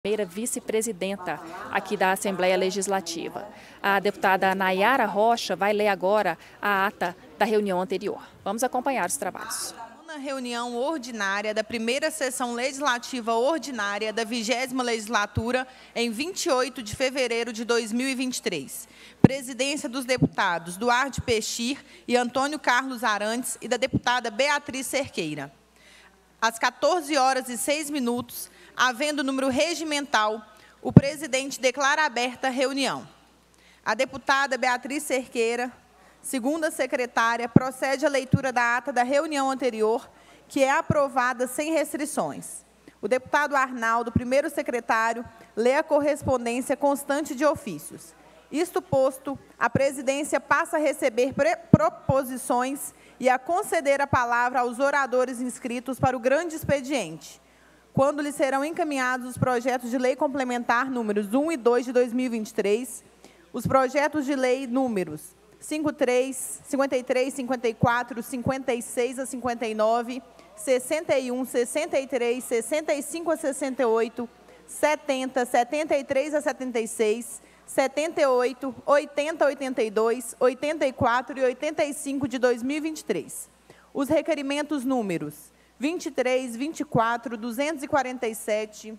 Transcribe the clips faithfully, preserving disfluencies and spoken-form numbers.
Primeira vice-presidenta aqui da Assembleia Legislativa. A deputada Nayara Rocha vai ler agora a ata da reunião anterior. Vamos acompanhar os trabalhos. Na reunião ordinária da primeira sessão legislativa ordinária da vigésima legislatura, em vinte e oito de fevereiro de dois mil e vinte e três. Presidência dos deputados Duarte Pechir e Antônio Carlos Arantes e da deputada Beatriz Cerqueira. Às quatorze horas e seis minutos, havendo número regimental, o presidente declara aberta a reunião. A deputada Beatriz Cerqueira, segunda secretária, procede à leitura da ata da reunião anterior, que é aprovada sem restrições. O deputado Arnaldo, primeiro secretário, lê a correspondência constante de ofícios. Isto posto, a presidência passa a receber proposições e a conceder a palavra aos oradores inscritos para o grande expediente, quando lhes serão encaminhados os projetos de lei complementar números um e dois de dois mil e vinte e três, os projetos de lei números cinquenta e três, cinquenta e três, cinquenta e quatro, cinquenta e seis a cinquenta e nove, sessenta e um, sessenta e três, sessenta e cinco a sessenta e oito, setenta, setenta e três a setenta e seis, setenta e oito, oitenta a oitenta e dois, oitenta e quatro e oitenta e cinco de dois mil e vinte e três. Os requerimentos números vinte e três, vinte e quatro, duzentos e quarenta e sete,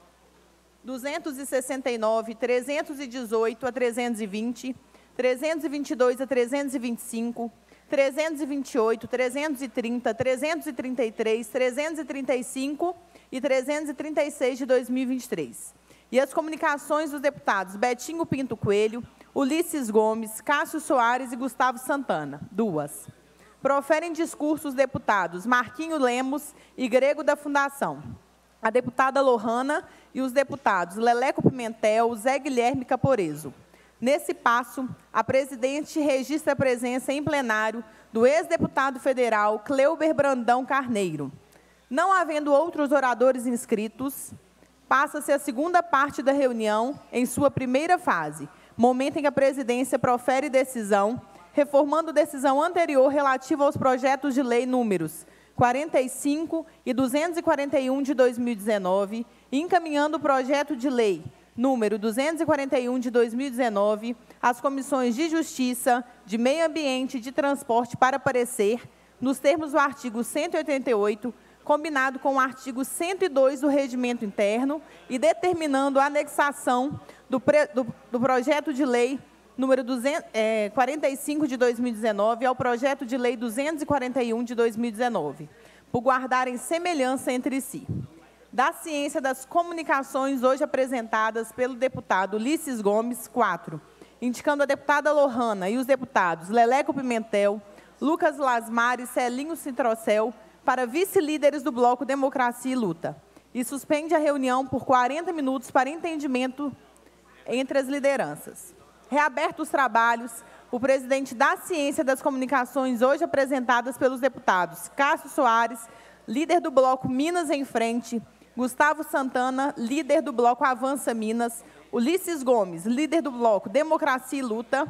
duzentos e sessenta e nove, trezentos e dezoito a trezentos e vinte, trezentos e vinte e dois a trezentos e vinte e cinco, trezentos e vinte e oito, trezentos e trinta, trezentos e trinta e três, trezentos e trinta e cinco e trezentos e trinta e seis de dois mil e vinte e três. E as comunicações dos deputados Betinho Pinto Coelho, Ulisses Gomes, Cássio Soares e Gustavo Santana, duas. Proferem discurso os deputados Marquinho Lemos e Grego da Fundação, a deputada Lohana e os deputados Leleco Pimentel, Zé Guilherme Caporeso. Nesse passo, a presidente registra a presença em plenário do ex-deputado federal Cleuber Brandão Carneiro. Não havendo outros oradores inscritos, passa-se a segunda parte da reunião em sua primeira fase, momento em que a presidência profere decisão, reformando decisão anterior relativa aos projetos de lei números quarenta e cinco e duzentos e quarenta e um de dois mil e dezenove, e encaminhando o projeto de lei número duzentos e quarenta e um de dois mil e dezenove às comissões de Justiça, de Meio Ambiente e de Transporte para parecer, nos termos do artigo cento e oitenta e oito, combinado com o artigo cento e dois do Regimento Interno e determinando a anexação do, pre, do, do projeto de lei número duzentos, é, quarenta e cinco de dois mil e dezenove ao projeto de lei duzentos e quarenta e um de dois mil e dezenove, por guardarem semelhança entre si. Da ciência das comunicações hoje apresentadas pelo deputado Ulisses Gomes, quatro, indicando a deputada Lohana e os deputados Leleco Pimentel, Lucas Lasmar e Celinho Citrocel para vice-líderes do Bloco Democracia e Luta, e suspende a reunião por quarenta minutos para entendimento entre as lideranças. Reabertos os trabalhos, o presidente da Ciência das Comunicações, hoje apresentadas pelos deputados Cássio Soares, líder do Bloco Minas em Frente, Gustavo Santana, líder do Bloco Avança Minas, Ulisses Gomes, líder do Bloco Democracia e Luta,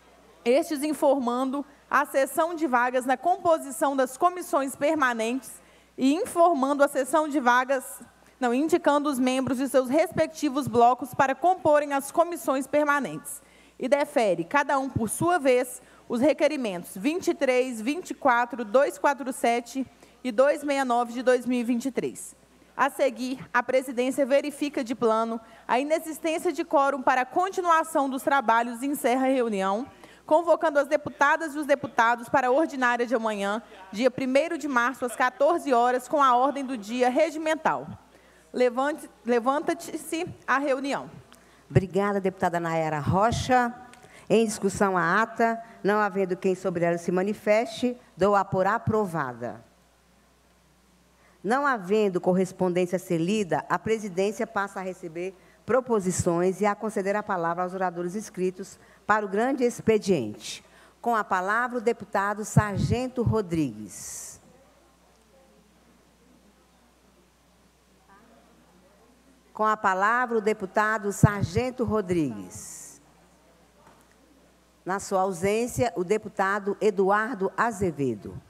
estes informando a cessão de vagas na composição das comissões permanentes e informando a cessão de vagas, não, indicando os membros de seus respectivos blocos para comporem as comissões permanentes. E defere, cada um por sua vez, os requerimentos vinte e três, vinte e quatro, duzentos e quarenta e sete e duzentos e sessenta e nove de dois mil e vinte e três. A seguir, a presidência verifica de plano a inexistência de quórum para a continuação dos trabalhos e encerra a reunião, convocando as deputadas e os deputados para a ordinária de amanhã, dia primeiro de março, às quatorze horas, com a ordem do dia regimental. Levante, levanta-se a reunião. Obrigada, deputada Nayara Rocha. Em discussão a ata, não havendo quem sobre ela se manifeste, dou-a por aprovada. Não havendo correspondência a ser lida, a presidência passa a receber proposições e a conceder a palavra aos oradores inscritos para o grande expediente. Com a palavra, o deputado Sargento Rodrigues. Com a palavra, o deputado Sargento Rodrigues. Na sua ausência, o deputado Eduardo Azevedo.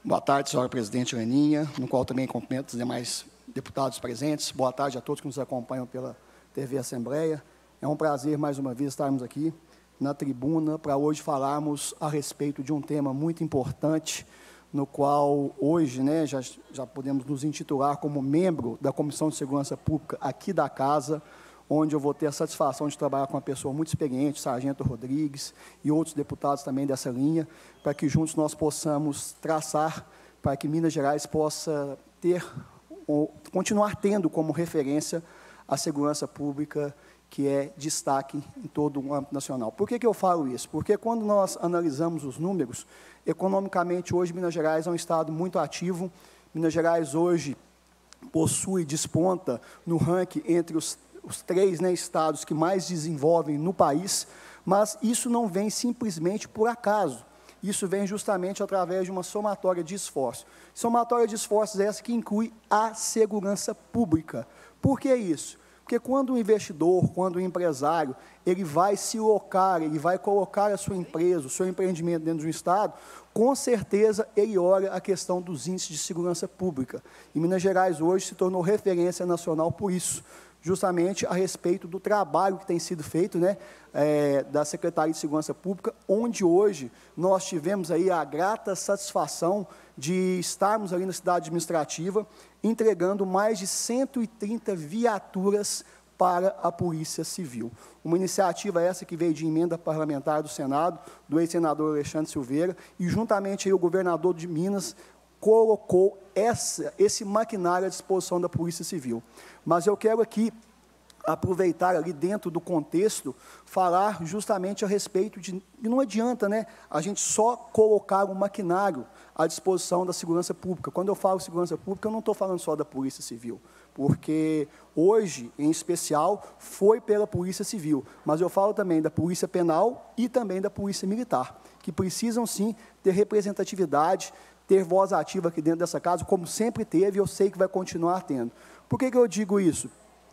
Boa tarde, senhora presidente Leninha, no qual também cumprimento os demais deputados presentes. Boa tarde a todos que nos acompanham pela T V Assembleia. É um prazer, mais uma vez, estarmos aqui na tribuna para hoje falarmos a respeito de um tema muito importante, no qual hoje, né, já, já podemos nos intitular como membro da Comissão de Segurança Pública aqui da Casa, onde eu vou ter a satisfação de trabalhar com uma pessoa muito experiente, Sargento Rodrigues, e outros deputados também dessa linha, para que juntos nós possamos traçar para que Minas Gerais possa ter, ou continuar tendo como referência a segurança pública, que é destaque em todo o âmbito nacional. Por que que eu falo isso? Porque quando nós analisamos os números, economicamente, hoje, Minas Gerais é um estado muito ativo. Minas Gerais, hoje, possui, desponta no ranking entre os os três, né, estados que mais desenvolvem no país, mas isso não vem simplesmente por acaso. Isso vem justamente através de uma somatória de esforços. Somatória de esforços é essa que inclui a segurança pública. Por que isso? Porque quando o investidor, quando o empresário, ele vai se locar, ele vai colocar a sua empresa, o seu empreendimento dentro de um estado, com certeza ele olha a questão dos índices de segurança pública. E Minas Gerais hoje se tornou referência nacional por isso, justamente a respeito do trabalho que tem sido feito, né, é, da Secretaria de Segurança Pública, onde hoje nós tivemos aí a grata satisfação de estarmos ali na cidade administrativa, entregando mais de cento e trinta viaturas para a Polícia Civil. Uma iniciativa essa que veio de emenda parlamentar do Senado, do ex-senador Alexandre Silveira, e juntamente aí o governador de Minas colocou essa, esse maquinário à disposição da Polícia Civil. Mas eu quero aqui aproveitar ali dentro do contexto, falar justamente a respeito de, e não adianta, né, a gente só colocar um maquinário à disposição da segurança pública. Quando eu falo segurança pública, eu não estou falando só da Polícia Civil, porque hoje, em especial, foi pela Polícia Civil, mas eu falo também da Polícia Penal e também da Polícia Militar, que precisam, sim, ter representatividade, ter voz ativa aqui dentro dessa casa, como sempre teve, e eu sei que vai continuar tendo. Por que que eu digo isso?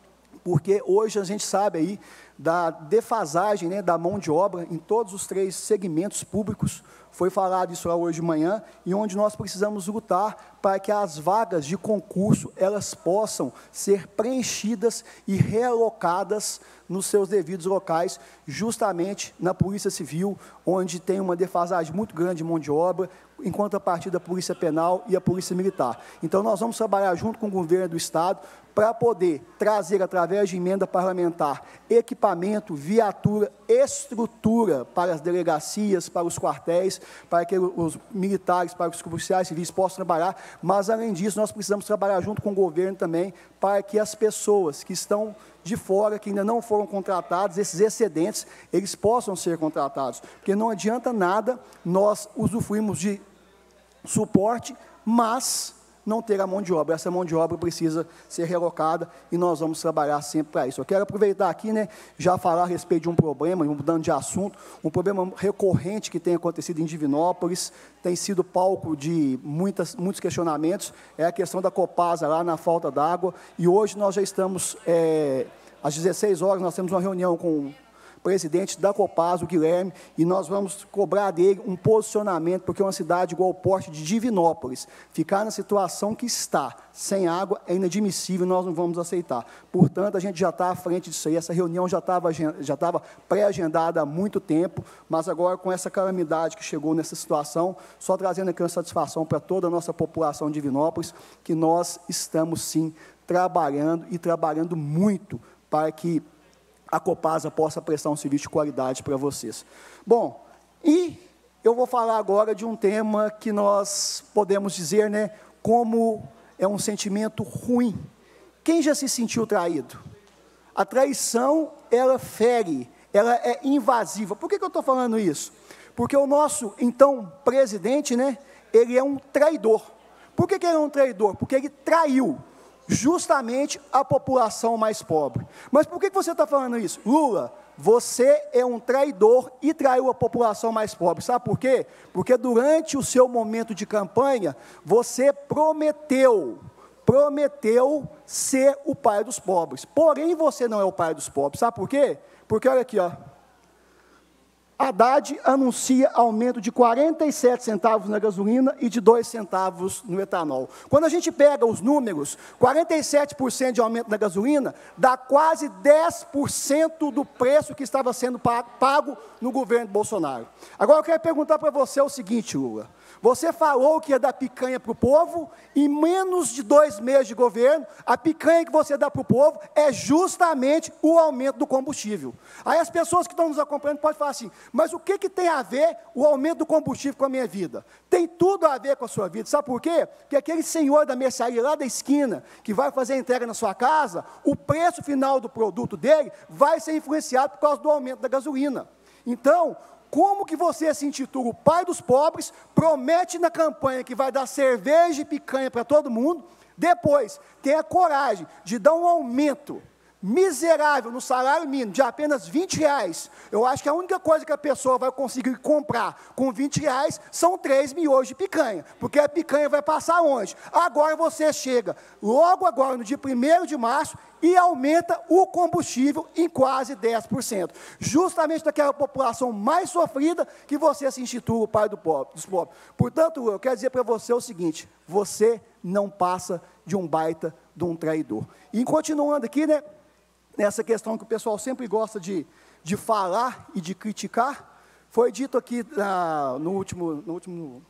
Porque hoje a gente sabe aí da defasagem, né, da mão de obra em todos os três segmentos públicos, foi falado isso lá hoje de manhã, e onde nós precisamos lutar para que as vagas de concurso, elas possam ser preenchidas e realocadas nos seus devidos locais, justamente na Polícia Civil, onde tem uma defasagem muito grande de mão de obra, em contrapartida da Polícia Penal e a Polícia Militar. Então, nós vamos trabalhar junto com o governo do Estado para poder trazer, através de emenda parlamentar, equipamento, viatura, estrutura para as delegacias, para os quartéis, para que os militares, para que os policiais civis possam trabalhar, mas, além disso, nós precisamos trabalhar junto com o governo também, para que as pessoas que estão de fora, que ainda não foram contratados, esses excedentes, eles possam ser contratados, porque não adianta nada nós usufruirmos de suporte, mas não ter a mão de obra. Essa mão de obra precisa ser relocada e nós vamos trabalhar sempre para isso. Eu quero aproveitar aqui, né, já falar a respeito de um problema, mudando de assunto, um problema recorrente que tem acontecido em Divinópolis, tem sido palco de muitas, muitos questionamentos, é a questão da Copasa lá na falta d'água, e hoje nós já estamos, é, às dezesseis horas, nós temos uma reunião com presidente da Copasa, o Guilherme, e nós vamos cobrar dele um posicionamento, porque uma cidade igual ao porte de Divinópolis, ficar na situação que está, sem água, é inadmissível, nós não vamos aceitar. Portanto, a gente já está à frente disso aí, essa reunião já estava já estava pré-agendada há muito tempo, mas agora, com essa calamidade que chegou nessa situação, só trazendo aqui uma satisfação para toda a nossa população de Divinópolis, que nós estamos, sim, trabalhando, e trabalhando muito, para que a Copasa possa prestar um serviço de qualidade para vocês. Bom, e eu vou falar agora de um tema que nós podemos dizer, né, como é um sentimento ruim. Quem já se sentiu traído? A traição, ela fere, ela é invasiva. Por que que eu estou falando isso? Porque o nosso, então, presidente, né, ele é um traidor. Por que que ele é um traidor? Porque ele traiu justamente a população mais pobre. Mas por que você está falando isso? Lula, você é um traidor e traiu a população mais pobre. Sabe por quê? Porque durante o seu momento de campanha, você prometeu, prometeu ser o pai dos pobres. Porém, você não é o pai dos pobres. Sabe por quê? Porque, olha aqui, ó. Haddad anuncia aumento de quarenta e sete centavos na gasolina e de dois centavos no etanol. Quando a gente pega os números, quarenta e sete por cento de aumento na gasolina dá quase dez por cento do preço que estava sendo pago no governo Bolsonaro. Agora eu quero perguntar para você o seguinte, Lula. Você falou que ia dar picanha para o povo, em menos de dois meses de governo, a picanha que você dá para o povo é justamente o aumento do combustível. Aí as pessoas que estão nos acompanhando podem falar assim, mas o que, que tem a ver o aumento do combustível com a minha vida? Tem tudo a ver com a sua vida, sabe por quê? Porque aquele senhor da mercearia lá da esquina, que vai fazer a entrega na sua casa, o preço final do produto dele vai ser influenciado por causa do aumento da gasolina. Então, como que você se intitula o pai dos pobres, promete na campanha que vai dar cerveja e picanha para todo mundo, depois tem a coragem de dar um aumento miserável no salário mínimo de apenas vinte reais, eu acho que a única coisa que a pessoa vai conseguir comprar com vinte reais são três miojos de picanha, porque a picanha vai passar onde? Agora você chega, logo agora, no dia primeiro de março, e aumenta o combustível em quase dez por cento, justamente daquela população mais sofrida que você se intitula o pai do pobre, dos pobres. Portanto, eu quero dizer para você o seguinte, você não passa de um baita de um traidor. E continuando aqui, né, nessa questão que o pessoal sempre gosta de, de falar e de criticar, foi dito aqui na, no último, no último,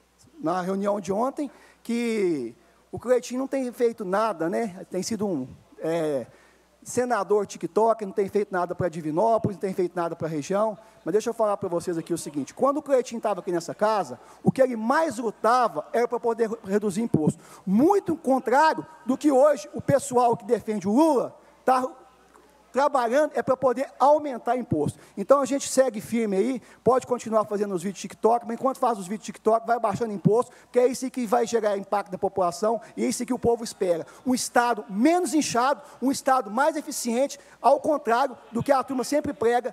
na reunião de ontem, que o Cleitinho não tem feito nada, né? Tem sido um é, senador TikTok, não tem feito nada para Divinópolis, não tem feito nada para a região, mas deixa eu falar para vocês aqui o seguinte, quando o Cleitinho estava aqui nessa casa, o que ele mais lutava era para poder reduzir imposto, muito contrário do que hoje o pessoal que defende o Lula está trabalhando é para poder aumentar imposto. Então, a gente segue firme aí, pode continuar fazendo os vídeos TikTok, mas enquanto faz os vídeos TikTok, vai baixando imposto, porque é isso que vai gerar impacto na população, e é isso que o povo espera. Um Estado menos inchado, um Estado mais eficiente, ao contrário do que a turma sempre prega,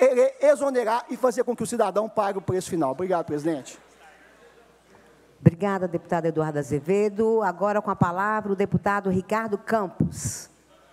exonerar e fazer com que o cidadão pague o preço final. Obrigado, presidente. Obrigada, deputado Eduardo Azevedo. Agora, com a palavra, o deputado Ricardo Campos.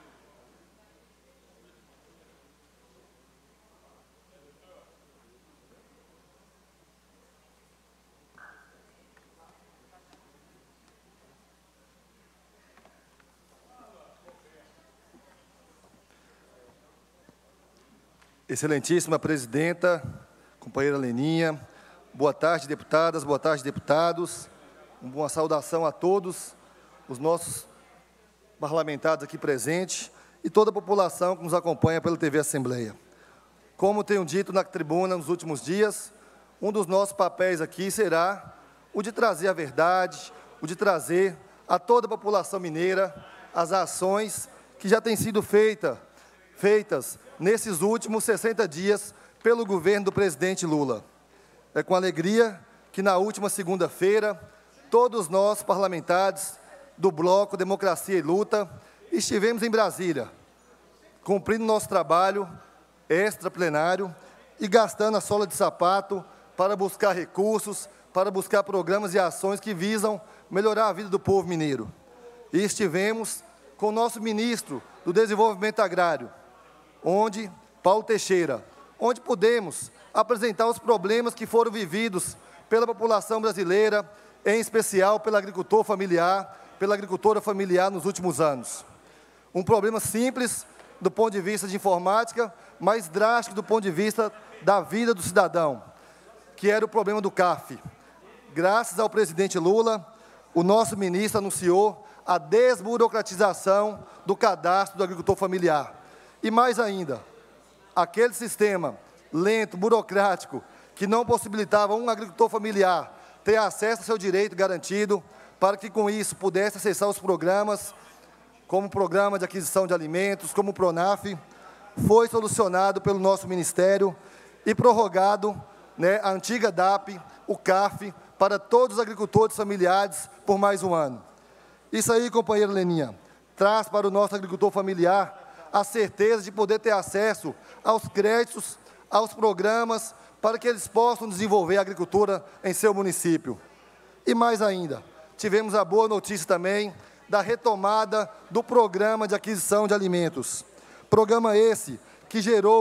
Excelentíssima presidenta, companheira Leninha, boa tarde, deputadas, boa tarde, deputados. Uma boa saudação a todos os nossos parlamentares aqui presentes e toda a população que nos acompanha pela T V Assembleia. Como tenho dito na tribuna nos últimos dias, um dos nossos papéis aqui será o de trazer a verdade, o de trazer a toda a população mineira as ações que já têm sido feita, feitas nesses últimos sessenta dias pelo governo do presidente Lula. É com alegria que na última segunda-feira, todos nós parlamentares do Bloco Democracia e Luta estivemos em Brasília, cumprindo nosso trabalho extra-plenário e gastando a sola de sapato para buscar recursos, para buscar programas e ações que visam melhorar a vida do povo mineiro. E estivemos com o nosso ministro do Desenvolvimento Agrário, onde, Paulo Teixeira, onde pudemos apresentar os problemas que foram vividos pela população brasileira, em especial pelo agricultor familiar, pela agricultora familiar nos últimos anos. Um problema simples do ponto de vista de informática, mas drástico do ponto de vista da vida do cidadão, que era o problema do C A F. Graças ao presidente Lula, o nosso ministro anunciou a desburocratização do cadastro do agricultor familiar. E mais ainda, aquele sistema lento, burocrático, que não possibilitava um agricultor familiar ter acesso ao seu direito garantido, para que com isso pudesse acessar os programas, como o Programa de Aquisição de Alimentos, como o PRONAF, foi solucionado pelo nosso Ministério e prorrogado, né, a antiga D A P, o C A F, para todos os agricultores familiares por mais um ano. Isso aí, companheiro Leninha, traz para o nosso agricultor familiar a certeza de poder ter acesso aos créditos, aos programas, para que eles possam desenvolver a agricultura em seu município. E mais ainda, tivemos a boa notícia também da retomada do Programa de Aquisição de Alimentos. Programa esse que gerou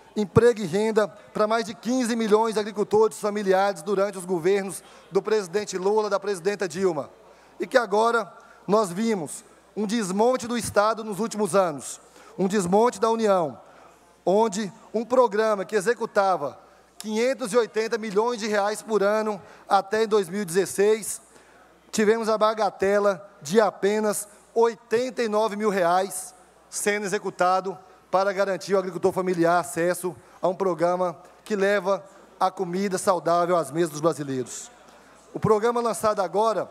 emprego e renda para mais de quinze milhões de agricultores familiares durante os governos do presidente Lula e da presidenta Dilma. E que agora nós vimos um desmonte do Estado nos últimos anos, um desmonte da União, onde um programa que executava quinhentos e oitenta milhões de reais por ano até em dois mil e dezesseis, tivemos a bagatela de apenas oitenta e nove mil reais sendo executado para garantir ao agricultor familiar acesso a um programa que leva a comida saudável às mesas dos brasileiros. O programa lançado agora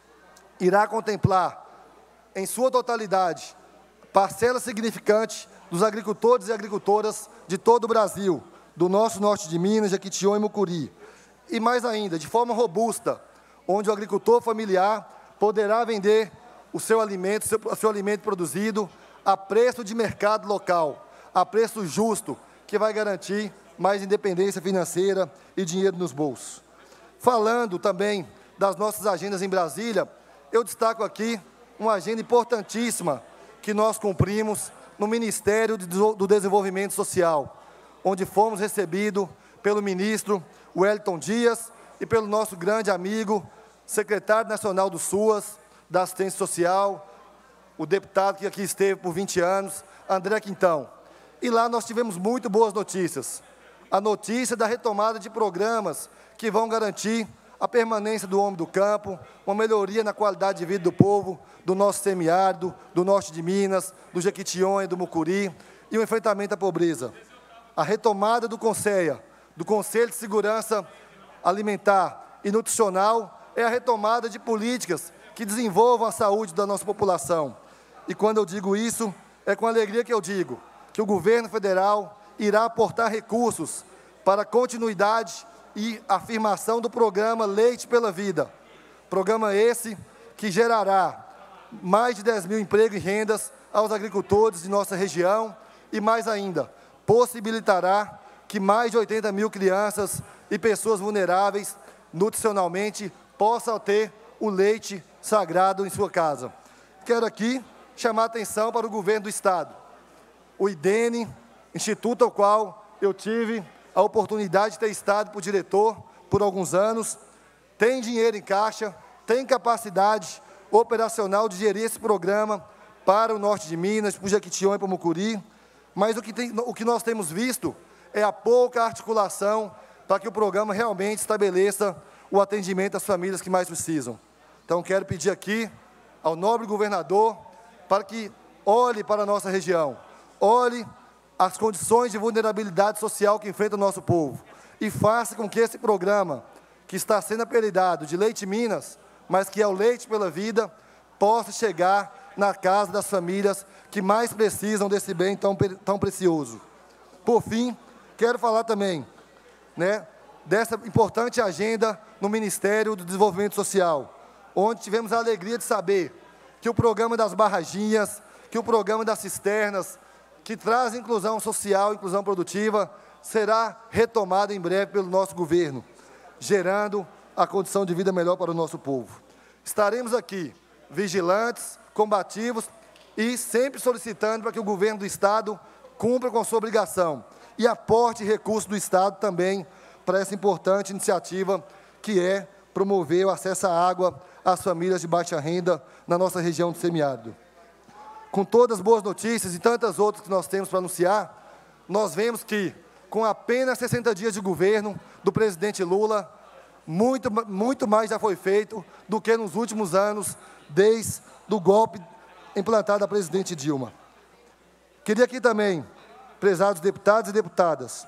irá contemplar, em sua totalidade, parcela significante dos agricultores e agricultoras de todo o Brasil, do nosso norte de Minas, Jequitinhonha e Mucuri. E mais ainda, de forma robusta, onde o agricultor familiar poderá vender o seu alimento, seu, o seu alimento produzido a preço de mercado local, a preço justo, que vai garantir mais independência financeira e dinheiro nos bolsos. Falando também das nossas agendas em Brasília, eu destaco aqui uma agenda importantíssima que nós cumprimos no Ministério do Desenvolvimento Social, onde fomos recebidos pelo ministro Wellington Dias e pelo nosso grande amigo, secretário nacional do SUAS, da Assistência Social, o deputado que aqui esteve por vinte anos, André Quintão. E lá nós tivemos muito boas notícias. A notícia da retomada de programas que vão garantir a permanência do homem do campo, uma melhoria na qualidade de vida do povo, do nosso semiárido, do norte de Minas, do Jequitinhonha, do Mucuri, e o enfrentamento à pobreza. A retomada do CONSEA, do Conselho de Segurança Alimentar e Nutricional, é a retomada de políticas que desenvolvam a saúde da nossa população. E quando eu digo isso, é com alegria que eu digo que o governo federal irá aportar recursos para a continuidade e afirmação do programa Leite pela Vida. Programa esse que gerará mais de dez mil empregos e rendas aos agricultores de nossa região e, mais ainda, possibilitará que mais de oitenta mil crianças e pessoas vulneráveis nutricionalmente possam ter o leite sagrado em sua casa. Quero aqui chamar a atenção para o governo do Estado. O IDENE, instituto ao qual eu tive a oportunidade de ter estado por diretor por alguns anos, tem dinheiro em caixa, tem capacidade operacional de gerir esse programa para o norte de Minas, para o Jequitinhonha e para o Mucuri, mas o que, tem, o que nós temos visto é a pouca articulação para que o programa realmente estabeleça o atendimento às famílias que mais precisam. Então, quero pedir aqui ao nobre governador para que olhe para a nossa região, olhe as condições de vulnerabilidade social que enfrenta o nosso povo e faça com que esse programa, que está sendo apelidado de Leite Minas, mas que é o Leite pela Vida, possa chegar na casa das famílias que mais precisam desse bem tão, tão precioso. Por fim, quero falar também, né, dessa importante agenda no Ministério do Desenvolvimento Social, onde tivemos a alegria de saber que o programa das barraginhas, que o programa das cisternas, que traz inclusão social, inclusão produtiva, será retomado em breve pelo nosso governo, gerando a condição de vida melhor para o nosso povo. Estaremos aqui, vigilantes, combativos e sempre solicitando para que o governo do Estado cumpra com a sua obrigação e aporte recursos do Estado também para essa importante iniciativa que é promover o acesso à água às famílias de baixa renda na nossa região do semiárido. Com todas as boas notícias e tantas outras que nós temos para anunciar, nós vemos que, com apenas sessenta dias de governo do presidente Lula, muito, muito mais já foi feito do que nos últimos anos, desde o golpe implantado da presidente Dilma. Queria aqui também, prezados deputados e deputadas,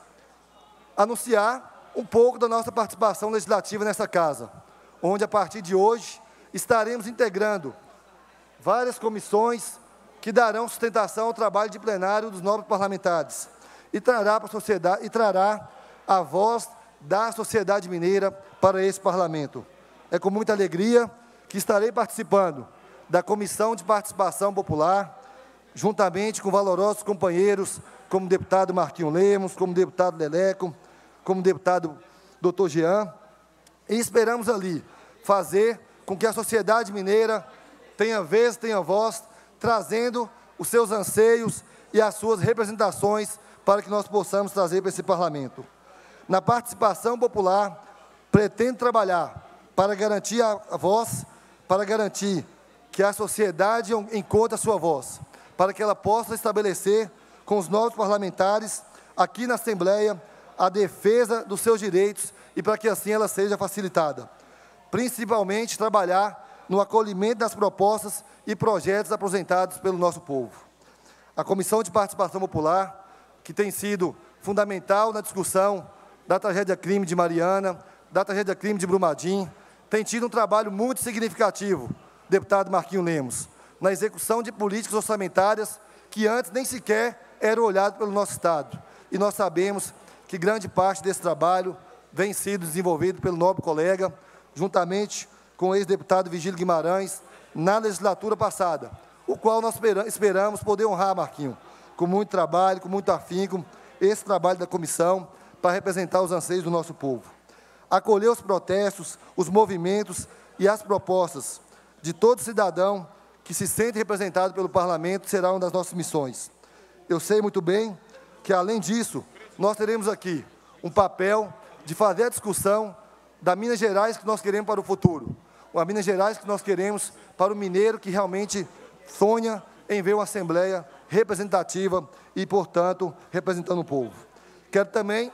anunciar um pouco da nossa participação legislativa nessa casa, onde, a partir de hoje, estaremos integrando várias comissões que darão sustentação ao trabalho de plenário dos nobres parlamentares e trará para a sociedade e trará a voz da sociedade mineira para esse parlamento. É com muita alegria que estarei participando da Comissão de Participação Popular, juntamente com valorosos companheiros, como o deputado Marquinho Lemos, como o deputado Leleco, como o deputado doutor Jean, e esperamos ali fazer com que a sociedade mineira tenha vez, tenha voz, trazendo os seus anseios e as suas representações para que nós possamos trazer para esse parlamento. Na participação popular, pretendo trabalhar para garantir a voz, para garantir que a sociedade encontre a sua voz, para que ela possa estabelecer com os novos parlamentares aqui na Assembleia a defesa dos seus direitos e para que assim ela seja facilitada. Principalmente trabalhar no acolhimento das propostas e projetos apresentados pelo nosso povo. A Comissão de Participação Popular, que tem sido fundamental na discussão da tragédia crime de Mariana, da tragédia crime de Brumadinho, tem tido um trabalho muito significativo, deputado Marquinhos Lemos, na execução de políticas orçamentárias que antes nem sequer eram olhadas pelo nosso Estado. E nós sabemos que grande parte desse trabalho vem sendo desenvolvido pelo nobre colega, juntamente com o ex-deputado Vigílio Guimarães, na legislatura passada, o qual nós esperamos poder honrar, Marquinhos, com muito trabalho, com muito afinco, esse trabalho da comissão, para representar os anseios do nosso povo. Acolher os protestos, os movimentos e as propostas de todo cidadão que se sente representado pelo parlamento será uma das nossas missões. Eu sei muito bem que, além disso, nós teremos aqui um papel de fazer a discussão da Minas Gerais que nós queremos para o futuro, uma Minas Gerais que nós queremos para o mineiro que realmente sonha em ver uma Assembleia representativa e, portanto, representando o povo. Quero também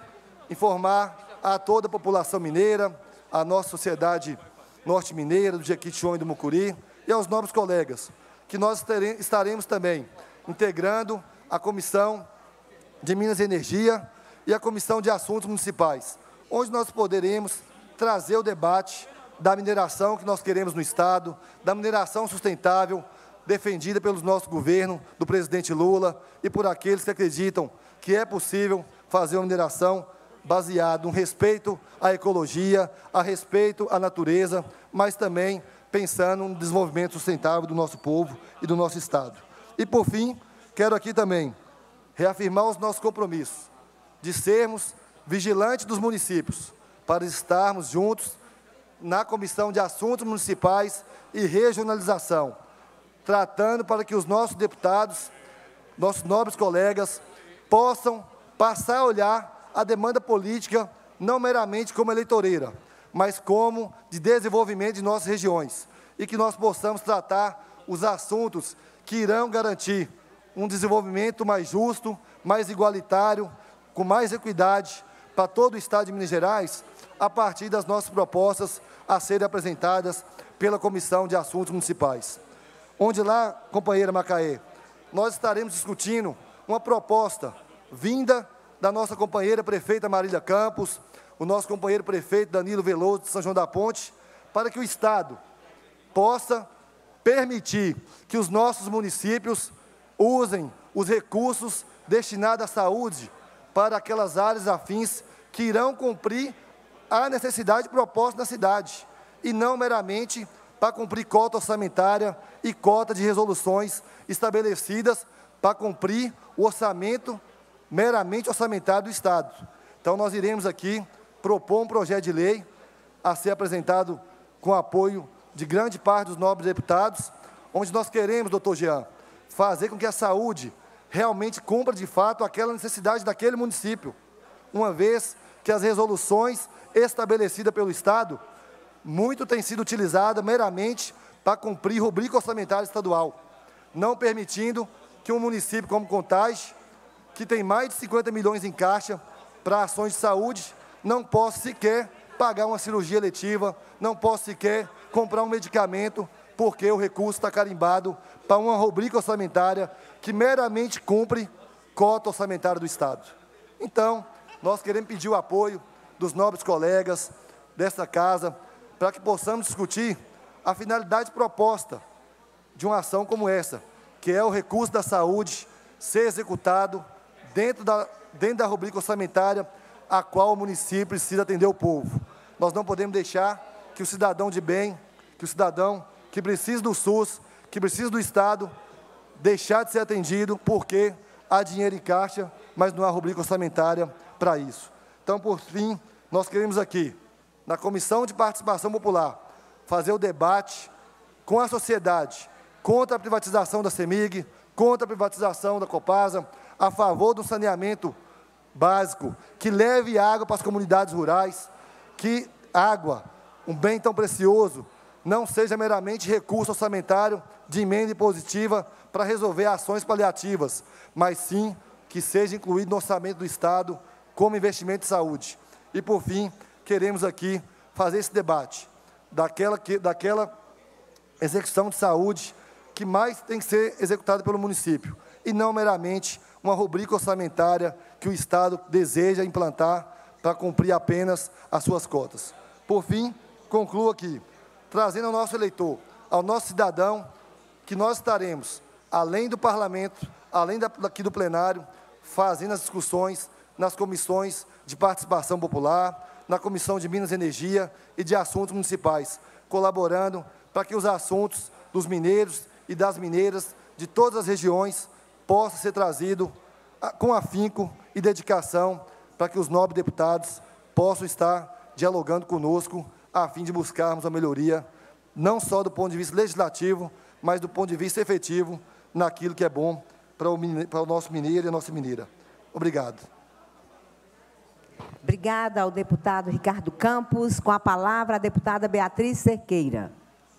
informar a toda a população mineira, a nossa sociedade norte-mineira, do Jequitinhonha e do Mucuri, e aos nobres colegas, que nós estaremos também integrando a Comissão de Minas e Energia e a Comissão de Assuntos Municipais, onde nós poderemos trazer o debate da mineração que nós queremos no Estado, da mineração sustentável, defendida pelo nosso governo, do presidente Lula, e por aqueles que acreditam que é possível fazer uma mineração baseada no respeito à ecologia, a respeito à natureza, mas também pensando no desenvolvimento sustentável do nosso povo e do nosso Estado. E, por fim, quero aqui também reafirmar os nossos compromissos de sermos vigilantes dos municípios, para estarmos juntos na Comissão de Assuntos Municipais e Regionalização, tratando para que os nossos deputados, nossos nobres colegas, possam passar a olhar a demanda política não meramente como eleitoreira, mas como de desenvolvimento de nossas regiões, e que nós possamos tratar os assuntos que irão garantir um desenvolvimento mais justo, mais igualitário, com mais equidade para todo o Estado de Minas Gerais, a partir das nossas propostas a serem apresentadas pela Comissão de Assuntos Municipais. Onde lá, companheira Macaé, nós estaremos discutindo uma proposta vinda da nossa companheira prefeita Marília Campos, o nosso companheiro prefeito Danilo Veloso de São João da Ponte, para que o Estado possa permitir que os nossos municípios usem os recursos destinados à saúde para aquelas áreas afins que irão cumprir a necessidade proposta na cidade, e não meramente para cumprir cota orçamentária e cota de resoluções estabelecidas para cumprir o orçamento meramente orçamentário do Estado. Então, nós iremos aqui propor um projeto de lei a ser apresentado com apoio de grande parte dos nobres deputados, onde nós queremos, doutor Jean, fazer com que a saúde realmente cumpra de fato aquela necessidade daquele município, uma vez que as resoluções estabelecidas pelo Estado muito têm sido utilizadas meramente para cumprir rubrica orçamentária estadual, não permitindo que um município como Contagem, que tem mais de cinquenta milhões em caixa para ações de saúde, não possa sequer pagar uma cirurgia eletiva, não possa sequer comprar um medicamento, porque o recurso está carimbado para uma rubrica orçamentária que meramente cumpre cota orçamentária do Estado. Então, nós queremos pedir o apoio dos nobres colegas desta casa para que possamos discutir a finalidade proposta de uma ação como essa, que é o recurso da saúde ser executado dentro da, dentro da rubrica orçamentária a qual o município precisa atender o povo. Nós não podemos deixar que o cidadão de bem, que o cidadão que precisa do SUS, que precisa do Estado, deixar de ser atendido porque há dinheiro em caixa, mas não há rubrica orçamentária para isso. Então, por fim, nós queremos aqui, na Comissão de Participação Popular, fazer o debate com a sociedade contra a privatização da CEMIG, contra a privatização da Copasa, a favor do saneamento básico, que leve água para as comunidades rurais, que água, um bem tão precioso, não seja meramente recurso orçamentário de emenda impositiva para resolver ações paliativas, mas sim que seja incluído no orçamento do Estado como investimento em saúde. E, por fim, queremos aqui fazer esse debate daquela, que, daquela execução de saúde que mais tem que ser executada pelo município, e não meramente uma rubrica orçamentária que o Estado deseja implantar para cumprir apenas as suas cotas. Por fim, concluo aqui, trazendo ao nosso eleitor, ao nosso cidadão, que nós estaremos, além do Parlamento, além daqui do plenário, fazendo as discussões nas comissões de participação popular, na Comissão de Minas e Energia e de Assuntos Municipais, colaborando para que os assuntos dos mineiros e das mineiras de todas as regiões possam ser trazidos com afinco e dedicação para que os nobres deputados possam estar dialogando conosco a fim de buscarmos a melhoria, não só do ponto de vista legislativo, mas do ponto de vista efetivo naquilo que é bom para o, para o nosso mineiro e a nossa mineira. Obrigado. Obrigada ao deputado Ricardo Campos. Com a palavra, a deputada Beatriz Cerqueira.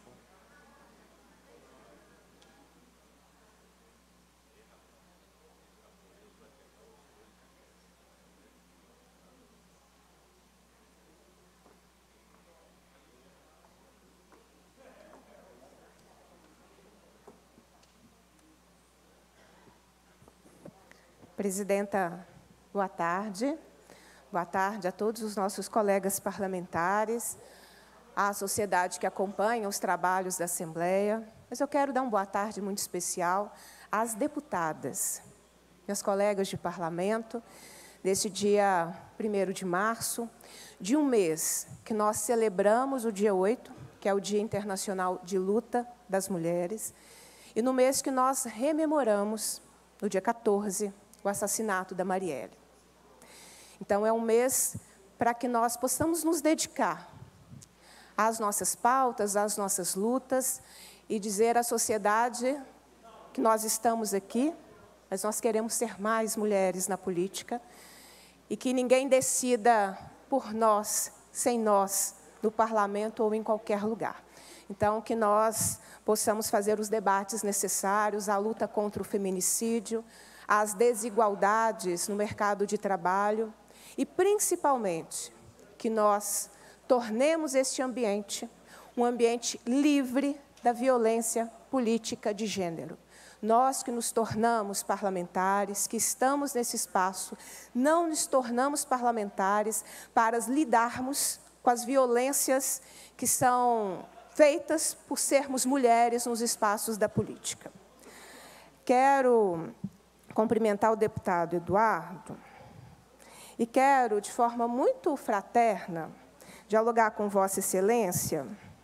Presidenta, boa tarde. Boa tarde a todos os nossos colegas parlamentares, à sociedade que acompanha os trabalhos da Assembleia. Mas eu quero dar uma boa tarde muito especial às deputadas, meus colegas de parlamento, neste dia primeiro de março, de um mês que nós celebramos o dia oito, que é o Dia Internacional de Luta das Mulheres, e no mês que nós rememoramos, no dia quatorze, o assassinato da Marielle. Então, é um mês para que nós possamos nos dedicar às nossas pautas, às nossas lutas, e dizer à sociedade que nós estamos aqui, mas nós queremos ser mais mulheres na política, e que ninguém decida por nós, sem nós, no parlamento ou em qualquer lugar. Então, que nós possamos fazer os debates necessários, a luta contra o feminicídio, as desigualdades no mercado de trabalho e, principalmente, que nós tornemos este ambiente um ambiente livre da violência política de gênero. Nós que nos tornamos parlamentares, que estamos nesse espaço, não nos tornamos parlamentares para lidarmos com as violências que são feitas por sermos mulheres nos espaços da política. Quero cumprimentar o deputado Eduardo e quero, de forma muito fraterna, dialogar com Vossa Excelência,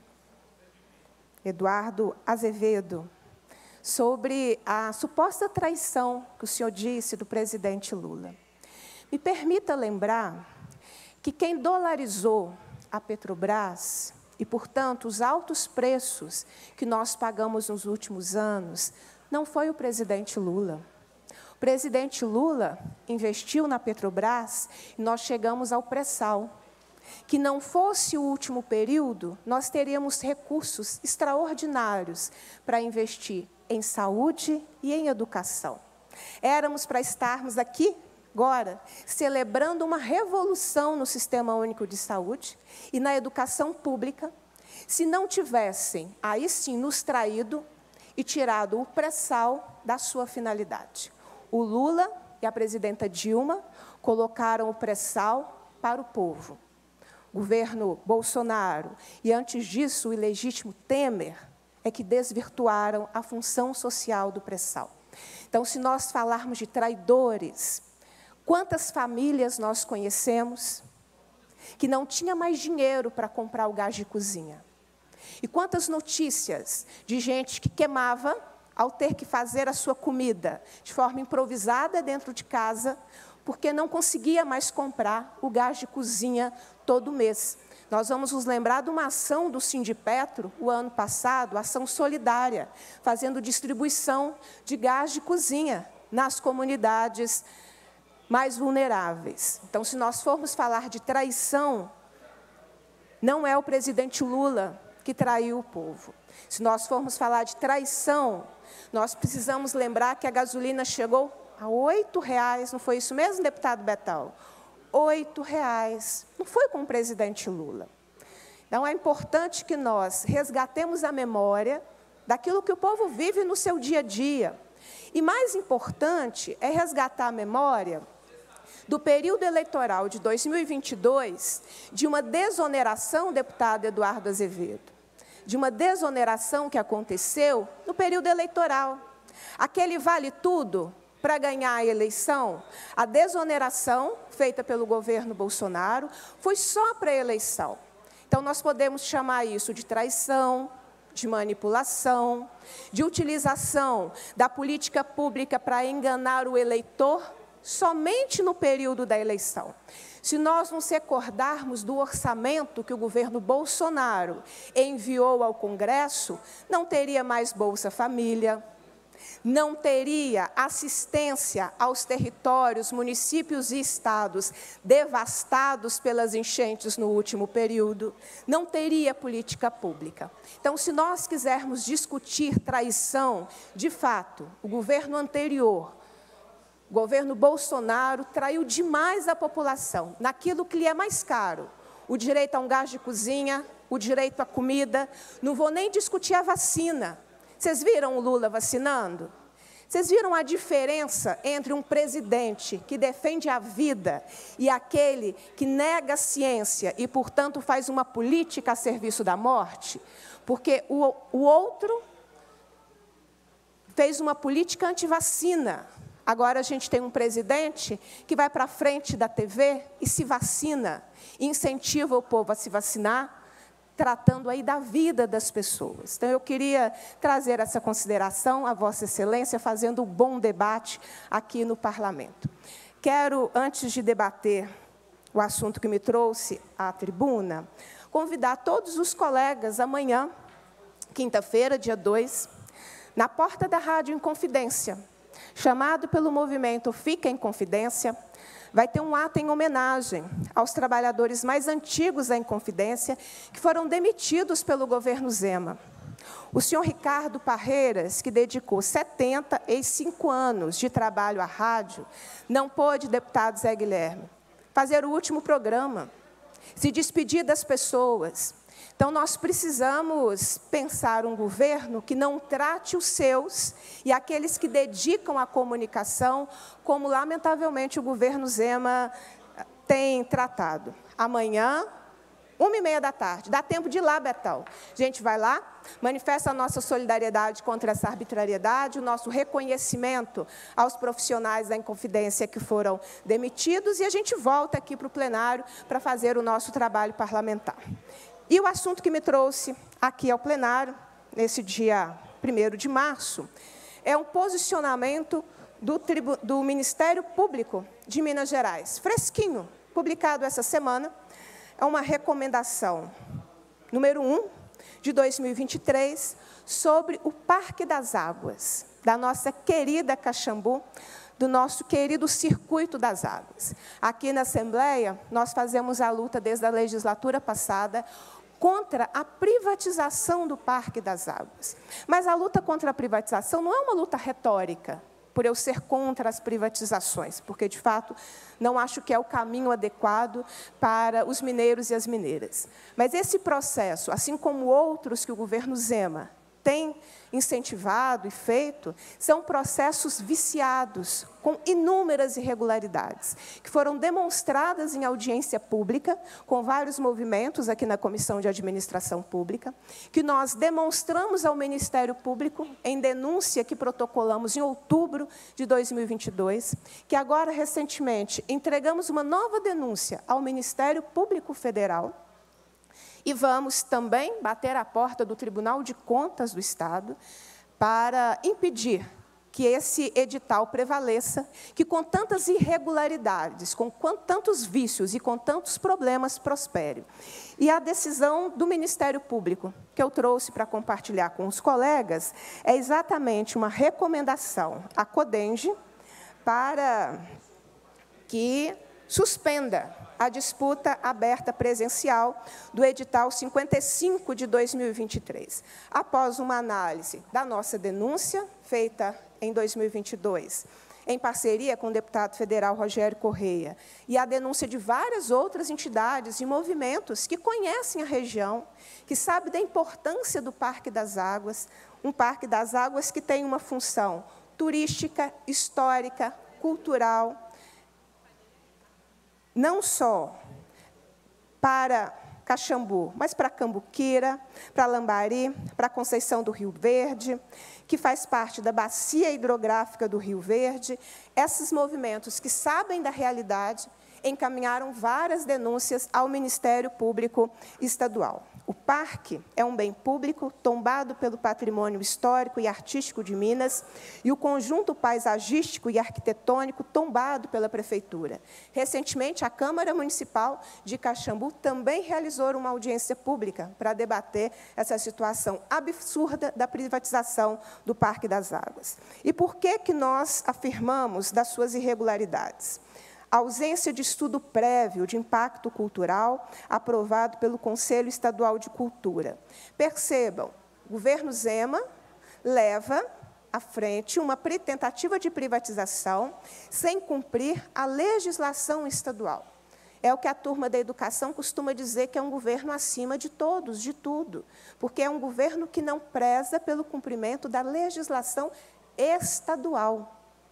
Eduardo Azevedo, sobre a suposta traição que o senhor disse do presidente Lula. Me permita lembrar que quem dolarizou a Petrobras e, portanto, os altos preços que nós pagamos nos últimos anos, não foi o presidente Lula. O presidente Lula investiu na Petrobras e nós chegamos ao pré-sal. Que não fosse o último período, nós teríamos recursos extraordinários para investir em saúde e em educação. Éramos para estarmos aqui, agora, celebrando uma revolução no Sistema Único de Saúde e na educação pública, se não tivessem, aí sim, nos traído e tirado o pré-sal da sua finalidade. O Lula e a presidenta Dilma colocaram o pré-sal para o povo. O governo Bolsonaro e, antes disso, o ilegítimo Temer é que desvirtuaram a função social do pré-sal. Então, se nós falarmos de traidores, quantas famílias nós conhecemos que não tinha mais dinheiro para comprar o gás de cozinha? E quantas notícias de gente que queimava ao ter que fazer a sua comida de forma improvisada dentro de casa, porque não conseguia mais comprar o gás de cozinha todo mês. Nós vamos nos lembrar de uma ação do Sindipetro, o ano passado, ação solidária, fazendo distribuição de gás de cozinha nas comunidades mais vulneráveis. Então, se nós formos falar de traição, não é o presidente Lula que traiu o povo. Se nós formos falar de traição, nós precisamos lembrar que a gasolina chegou a oito reais, não foi isso mesmo, deputado Betal? Oito reais, não foi com o presidente Lula. Então, é importante que nós resgatemos a memória daquilo que o povo vive no seu dia a dia. E mais importante é resgatar a memória do período eleitoral de dois mil e vinte e dois, de uma desoneração, deputado Eduardo Azevedo, de uma desoneração que aconteceu no período eleitoral. Aquele vale tudo para ganhar a eleição, a desoneração feita pelo governo Bolsonaro foi só para a eleição. Então, nós podemos chamar isso de traição, de manipulação, de utilização da política pública para enganar o eleitor somente no período da eleição. Se nós nos recordarmos do orçamento que o governo Bolsonaro enviou ao Congresso, não teria mais Bolsa Família, não teria assistência aos territórios, municípios e estados devastados pelas enchentes no último período, não teria política pública. Então, se nós quisermos discutir traição, de fato, o governo anterior, o governo Bolsonaro, traiu demais a população, naquilo que lhe é mais caro, o direito a um gás de cozinha, o direito à comida, não vou nem discutir a vacina. Vocês viram o Lula vacinando? Vocês viram a diferença entre um presidente que defende a vida e aquele que nega a ciência e, portanto, faz uma política a serviço da morte? Porque o, o outro fez uma política antivacina. Agora a gente tem um presidente que vai para frente da T V e se vacina, incentiva o povo a se vacinar, tratando aí da vida das pessoas. Então, eu queria trazer essa consideração à Vossa Excelência, fazendo um bom debate aqui no Parlamento. Quero, antes de debater o assunto que me trouxe à tribuna, convidar todos os colegas amanhã, quinta-feira, dia dois, na porta da Rádio Inconfidência, chamado pelo movimento Fica em Confidência, vai ter um ato em homenagem aos trabalhadores mais antigos da Inconfidência, que foram demitidos pelo governo Zema. O senhor Ricardo Parreiras, que dedicou setenta e cinco anos de trabalho à rádio, não pôde, deputado Zé Guilherme, fazer o último programa, se despedir das pessoas. Então, nós precisamos pensar um governo que não trate os seus e aqueles que dedicam à comunicação, como, lamentavelmente, o governo Zema tem tratado. Amanhã, uma e meia da tarde, dá tempo de ir lá, Betal. A gente vai lá, manifesta a nossa solidariedade contra essa arbitrariedade, o nosso reconhecimento aos profissionais da Inconfidência que foram demitidos, e a gente volta aqui para o plenário para fazer o nosso trabalho parlamentar. E o assunto que me trouxe aqui ao plenário, nesse dia primeiro de março, é um posicionamento do, tribu, do Ministério Público de Minas Gerais, fresquinho, publicado essa semana. É uma recomendação número um, de dois mil e vinte e três, sobre o Parque das Águas, da nossa querida Caxambu, do nosso querido Circuito das Águas. Aqui na Assembleia, nós fazemos a luta desde a legislatura passada contra a privatização do Parque das Águas. Mas a luta contra a privatização não é uma luta retórica, por eu ser contra as privatizações, porque, de fato, não acho que é o caminho adequado para os mineiros e as mineiras. Mas esse processo, assim como outros que o governo Zema tem incentivado e feito, são processos viciados, com inúmeras irregularidades, que foram demonstradas em audiência pública, com vários movimentos aqui na Comissão de Administração Pública, que nós demonstramos ao Ministério Público em denúncia que protocolamos em outubro de dois mil e vinte e dois, que agora, recentemente, entregamos uma nova denúncia ao Ministério Público Federal, e vamos também bater à porta do Tribunal de Contas do Estado para impedir que esse edital prevaleça, que com tantas irregularidades, com tantos vícios e com tantos problemas prospere. E a decisão do Ministério Público, que eu trouxe para compartilhar com os colegas, é exatamente uma recomendação à CODENGE para que suspenda a disputa aberta presencial do edital cinquenta e cinco de dois mil e vinte e três. Após uma análise da nossa denúncia, feita em dois mil e vinte e dois, em parceria com o deputado federal Rogério Correia, e a denúncia de várias outras entidades e movimentos que conhecem a região, que sabem da importância do Parque das Águas, um Parque das Águas que tem uma função turística, histórica, cultural, não só para Caxambu, mas para Cambuquira, para Lambari, para Conceição do Rio Verde, que faz parte da bacia hidrográfica do Rio Verde. Esses movimentos que sabem da realidade encaminharam várias denúncias ao Ministério Público Estadual. O parque é um bem público tombado pelo patrimônio histórico e artístico de Minas e o conjunto paisagístico e arquitetônico tombado pela Prefeitura. Recentemente, a Câmara Municipal de Caxambu também realizou uma audiência pública para debater essa situação absurda da privatização do Parque das Águas. E por que que nós afirmamos das suas irregularidades? A ausência de estudo prévio de impacto cultural aprovado pelo Conselho Estadual de Cultura. Percebam, o governo Zema leva à frente uma tentativa de privatização sem cumprir a legislação estadual. É o que a turma da educação costuma dizer que é um governo acima de todos, de tudo, porque é um governo que não preza pelo cumprimento da legislação estadual.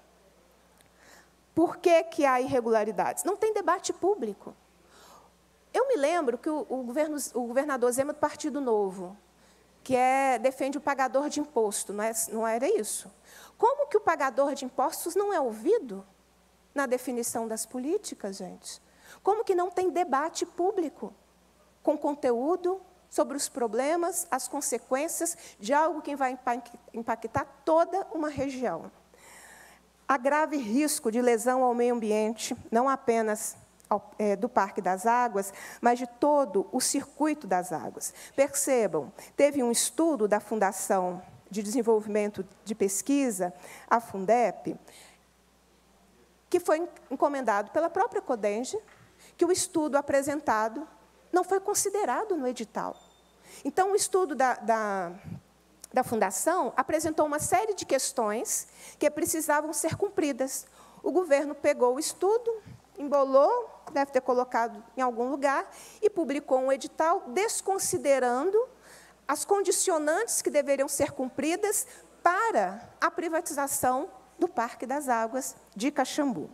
Por que que há irregularidades? Não tem debate público. Eu me lembro que o, o, governo, o governador Zema do Partido Novo, que é, defende o pagador de imposto, não, é, não era isso? Como que o pagador de impostos não é ouvido na definição das políticas, gente? Como que não tem debate público com conteúdo sobre os problemas, as consequências de algo que vai impactar toda uma região? Há grave risco de lesão ao meio ambiente, não apenas ao, é, do Parque das Águas, mas de todo o circuito das águas. Percebam, teve um estudo da Fundação de Desenvolvimento de Pesquisa, a Fundep, que foi encomendado pela própria CODENGE, que o estudo apresentado não foi considerado no edital. Então, o estudo da... da da Fundação apresentou uma série de questões que precisavam ser cumpridas. O governo pegou o estudo, embolou, deve ter colocado em algum lugar, e publicou um edital desconsiderando as condicionantes que deveriam ser cumpridas para a privatização do Parque das Águas de Caxambu.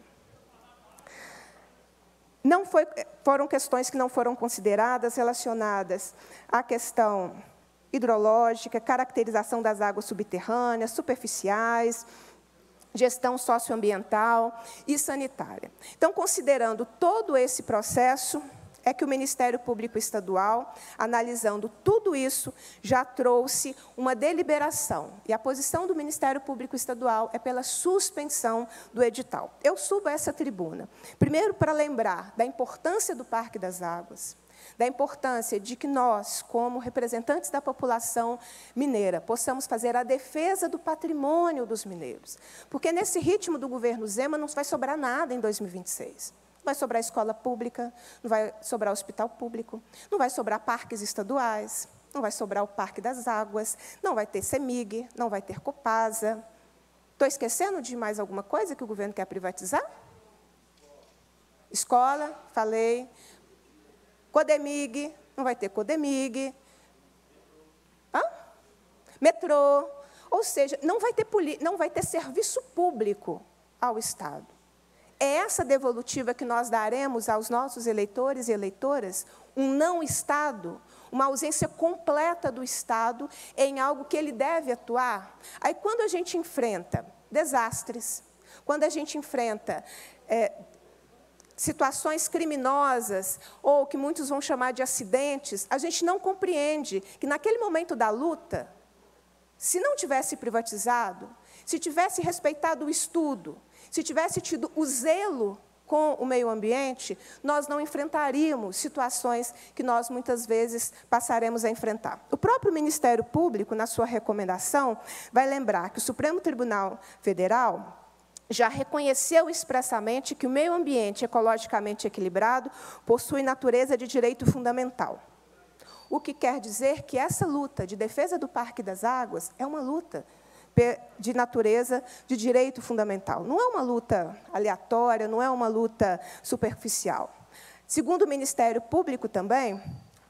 Não foi, foram questões que não foram consideradas relacionadas à questão hidrológica, caracterização das águas subterrâneas, superficiais, gestão socioambiental e sanitária. Então, considerando todo esse processo, é que o Ministério Público Estadual, analisando tudo isso, já trouxe uma deliberação. E a posição do Ministério Público Estadual é pela suspensão do edital. Eu subo a essa tribuna, primeiro para lembrar da importância do Parque das Águas, da importância de que nós, como representantes da população mineira, possamos fazer a defesa do patrimônio dos mineiros. Porque, nesse ritmo do governo Zema, não vai sobrar nada em dois mil e vinte e seis. Não vai sobrar escola pública, não vai sobrar hospital público, não vai sobrar parques estaduais, não vai sobrar o Parque das Águas, não vai ter CEMIG, não vai ter Copasa. Estou esquecendo de mais alguma coisa que o governo quer privatizar? Escola, falei. Codemig, não vai ter Codemig. Hã? Metrô. Ou seja, não vai ter, não vai ter serviço público ao Estado. É essa devolutiva que nós daremos aos nossos eleitores e eleitoras, um não-Estado, uma ausência completa do Estado em algo que ele deve atuar. Aí, quando a gente enfrenta desastres, quando a gente enfrenta é, situações criminosas, ou que muitos vão chamar de acidentes, a gente não compreende que, naquele momento da luta, se não tivesse privatizado, se tivesse respeitado o estudo, se tivesse tido o zelo com o meio ambiente, nós não enfrentaríamos situações que nós, muitas vezes, passaremos a enfrentar. O próprio Ministério Público, na sua recomendação, vai lembrar que o Supremo Tribunal Federal já reconheceu expressamente que o meio ambiente ecologicamente equilibrado possui natureza de direito fundamental. O que quer dizer que essa luta de defesa do Parque das Águas é uma luta de natureza de direito fundamental. Não é uma luta aleatória, não é uma luta superficial. Segundo o Ministério Público também,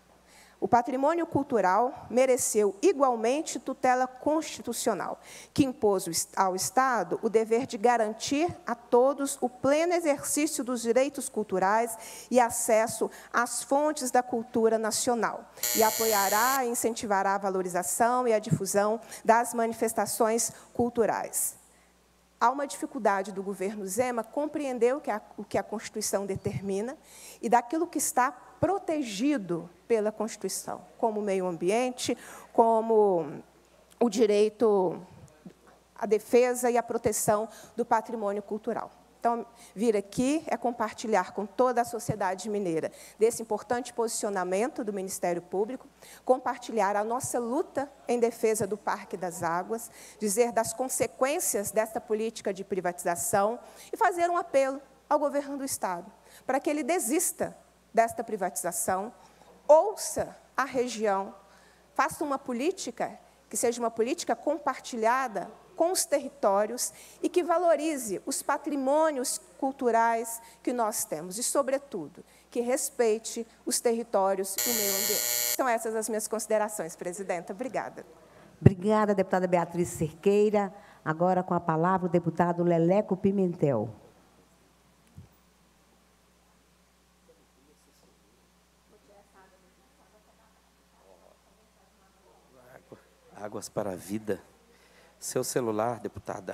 o patrimônio cultural mereceu igualmente tutela constitucional, que impôs ao Estado o dever de garantir a todos o pleno exercício dos direitos culturais e acesso às fontes da cultura nacional, e apoiará e incentivará a valorização e a difusão das manifestações culturais. Há uma dificuldade do governo Zema compreender o que a, o que a Constituição determina e daquilo que está protegido pela Constituição, como o meio ambiente, como o direito à defesa e à proteção do patrimônio cultural. Então, vir aqui é compartilhar com toda a sociedade mineira desse importante posicionamento do Ministério Público, compartilhar a nossa luta em defesa do Parque das Águas, dizer das consequências desta política de privatização e fazer um apelo ao governo do Estado, para que ele desista desta privatização, ouça a região, faça uma política que seja uma política compartilhada com os territórios e que valorize os patrimônios culturais que nós temos e, sobretudo, que respeite os territórios e o meio ambiente. São essas as minhas considerações, presidenta. Obrigada. Obrigada, deputada Beatriz Cerqueira. Agora, com a palavra, o deputado Leleco Pimentel. Águas para a vida. Seu celular, deputada.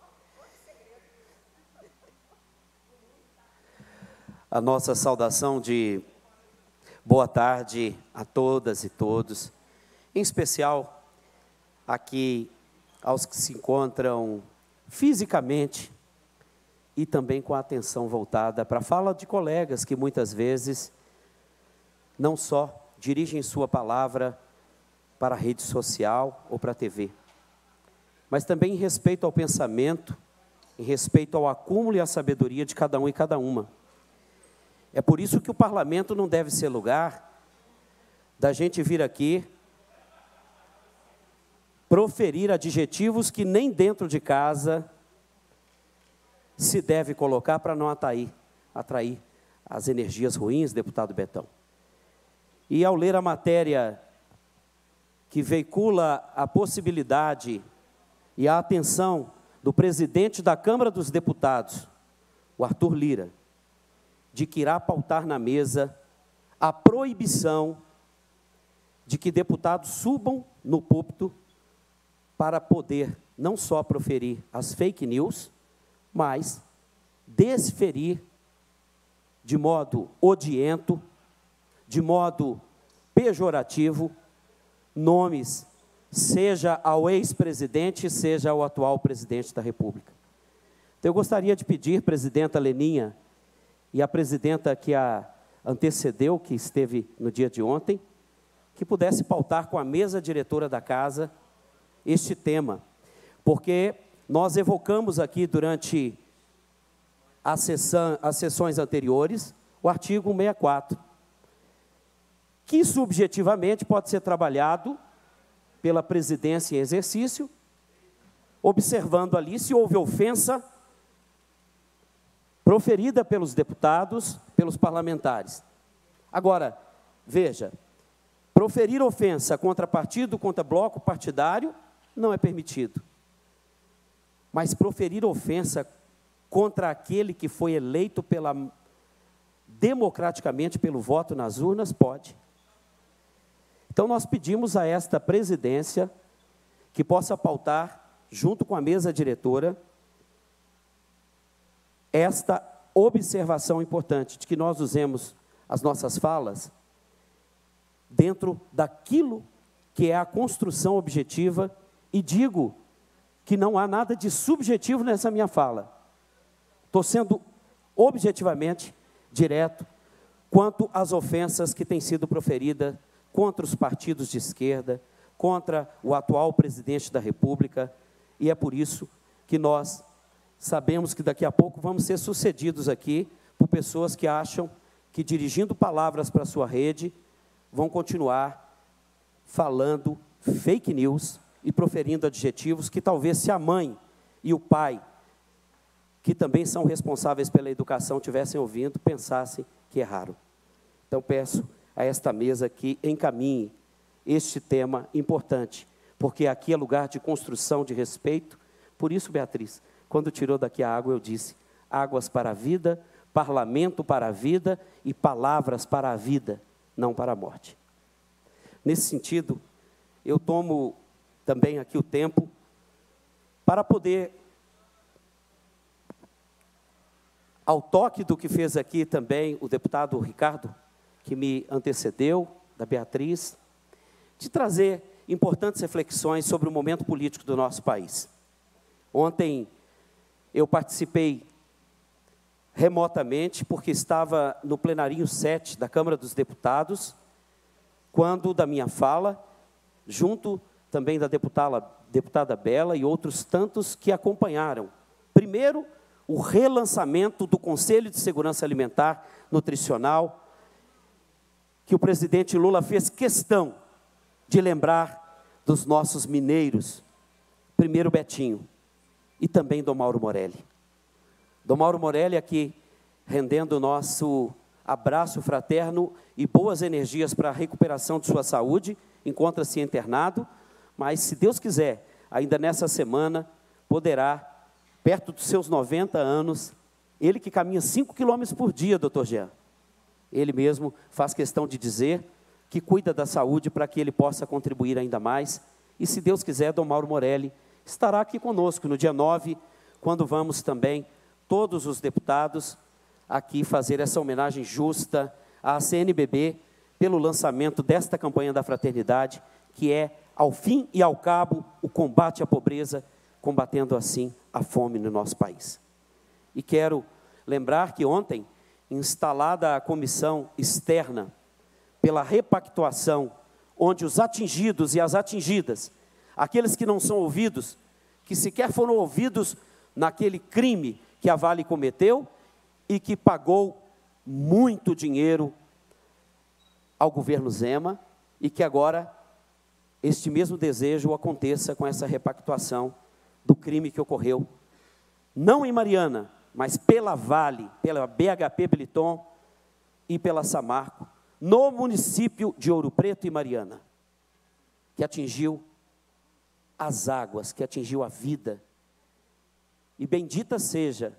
A nossa saudação de boa tarde a todas e todos, em especial aqui aos que se encontram fisicamente e também com a atenção voltada para a fala de colegas que muitas vezes não só dirigem sua palavra para a rede social ou para a T V, mas também em respeito ao pensamento, em respeito ao acúmulo e à sabedoria de cada um e cada uma. É por isso que o parlamento não deve ser lugar da gente vir aqui proferir adjetivos que nem dentro de casa se deve colocar para não atrair, atrair as energias ruins, deputado Betão. E ao ler a matéria que veicula a possibilidade e a atenção do presidente da Câmara dos Deputados, o Arthur Lira, de que irá pautar na mesa a proibição de que deputados subam no púlpito para poder não só proferir as fake news, mas desferir de modo odiento, de modo pejorativo, nomes, seja ao ex-presidente, seja ao atual presidente da República. Então, eu gostaria de pedir, presidenta Leninha, e a presidenta que a antecedeu, que esteve no dia de ontem, que pudesse pautar com a mesa diretora da casa este tema, porque nós evocamos aqui durante a sessão, as sessões anteriores o artigo cento e sessenta e quatro, que subjetivamente pode ser trabalhado pela presidência em exercício, observando ali se houve ofensa proferida pelos deputados, pelos parlamentares. Agora, veja, proferir ofensa contra partido, contra bloco partidário, não é permitido. Mas proferir ofensa contra aquele que foi eleito pela, democraticamente pelo voto nas urnas, pode. Então, nós pedimos a esta presidência que possa pautar, junto com a mesa diretora, esta observação importante, de que nós usemos as nossas falas dentro daquilo que é a construção objetiva, e digo que não há nada de subjetivo nessa minha fala. Estou sendo objetivamente direto quanto às ofensas que têm sido proferidas contra os partidos de esquerda, contra o atual presidente da República, e é por isso que nós sabemos que daqui a pouco vamos ser sucedidos aqui por pessoas que acham que, dirigindo palavras para a sua rede, vão continuar falando fake news e proferindo adjetivos que talvez, se a mãe e o pai, que também são responsáveis pela educação, tivessem ouvindo, pensassem que erraram. Então, peço a esta mesa que encaminhe este tema importante, porque aqui é lugar de construção de respeito. Por isso, Beatriz, quando tirou daqui a água, eu disse: águas para a vida, parlamento para a vida e palavras para a vida, não para a morte. Nesse sentido, eu tomo também aqui o tempo para poder, ao toque do que fez aqui também o deputado Ricardo, que me antecedeu, da Beatriz, de trazer importantes reflexões sobre o momento político do nosso país. Ontem eu participei remotamente, porque estava no plenarinho sete da Câmara dos Deputados, quando da minha fala, junto também da deputada, deputada Bela e outros tantos que acompanharam. Primeiro, o relançamento do Conselho de Segurança Alimentar Nutricional, que o presidente Lula fez questão de lembrar dos nossos mineiros, primeiro Betinho, e também Dom Mauro Morelli. Dom Mauro Morelli aqui, rendendo o nosso abraço fraterno e boas energias para a recuperação de sua saúde, encontra-se internado, mas, se Deus quiser, ainda nessa semana, poderá, perto dos seus noventa anos, ele que caminha cinco quilômetros por dia, doutor Jean, ele mesmo faz questão de dizer que cuida da saúde para que ele possa contribuir ainda mais. E, se Deus quiser, Dom Mauro Morelli estará aqui conosco no dia nove, quando vamos também, todos os deputados, aqui fazer essa homenagem justa à C N B B, pelo lançamento desta campanha da fraternidade, que é, ao fim e ao cabo, o combate à pobreza, combatendo assim a fome no nosso país. E quero lembrar que ontem, instalada a comissão externa pela repactuação, onde os atingidos e as atingidas, aqueles que não são ouvidos, que sequer foram ouvidos naquele crime que a Vale cometeu e que pagou muito dinheiro ao governo Zema, e que agora este mesmo desejo aconteça com essa repactuação do crime que ocorreu, não em Mariana, mas pela Vale, pela B H P Billiton e pela Samarco, no município de Ouro Preto e Mariana, que atingiu as águas, que atingiu a vida. E bendita seja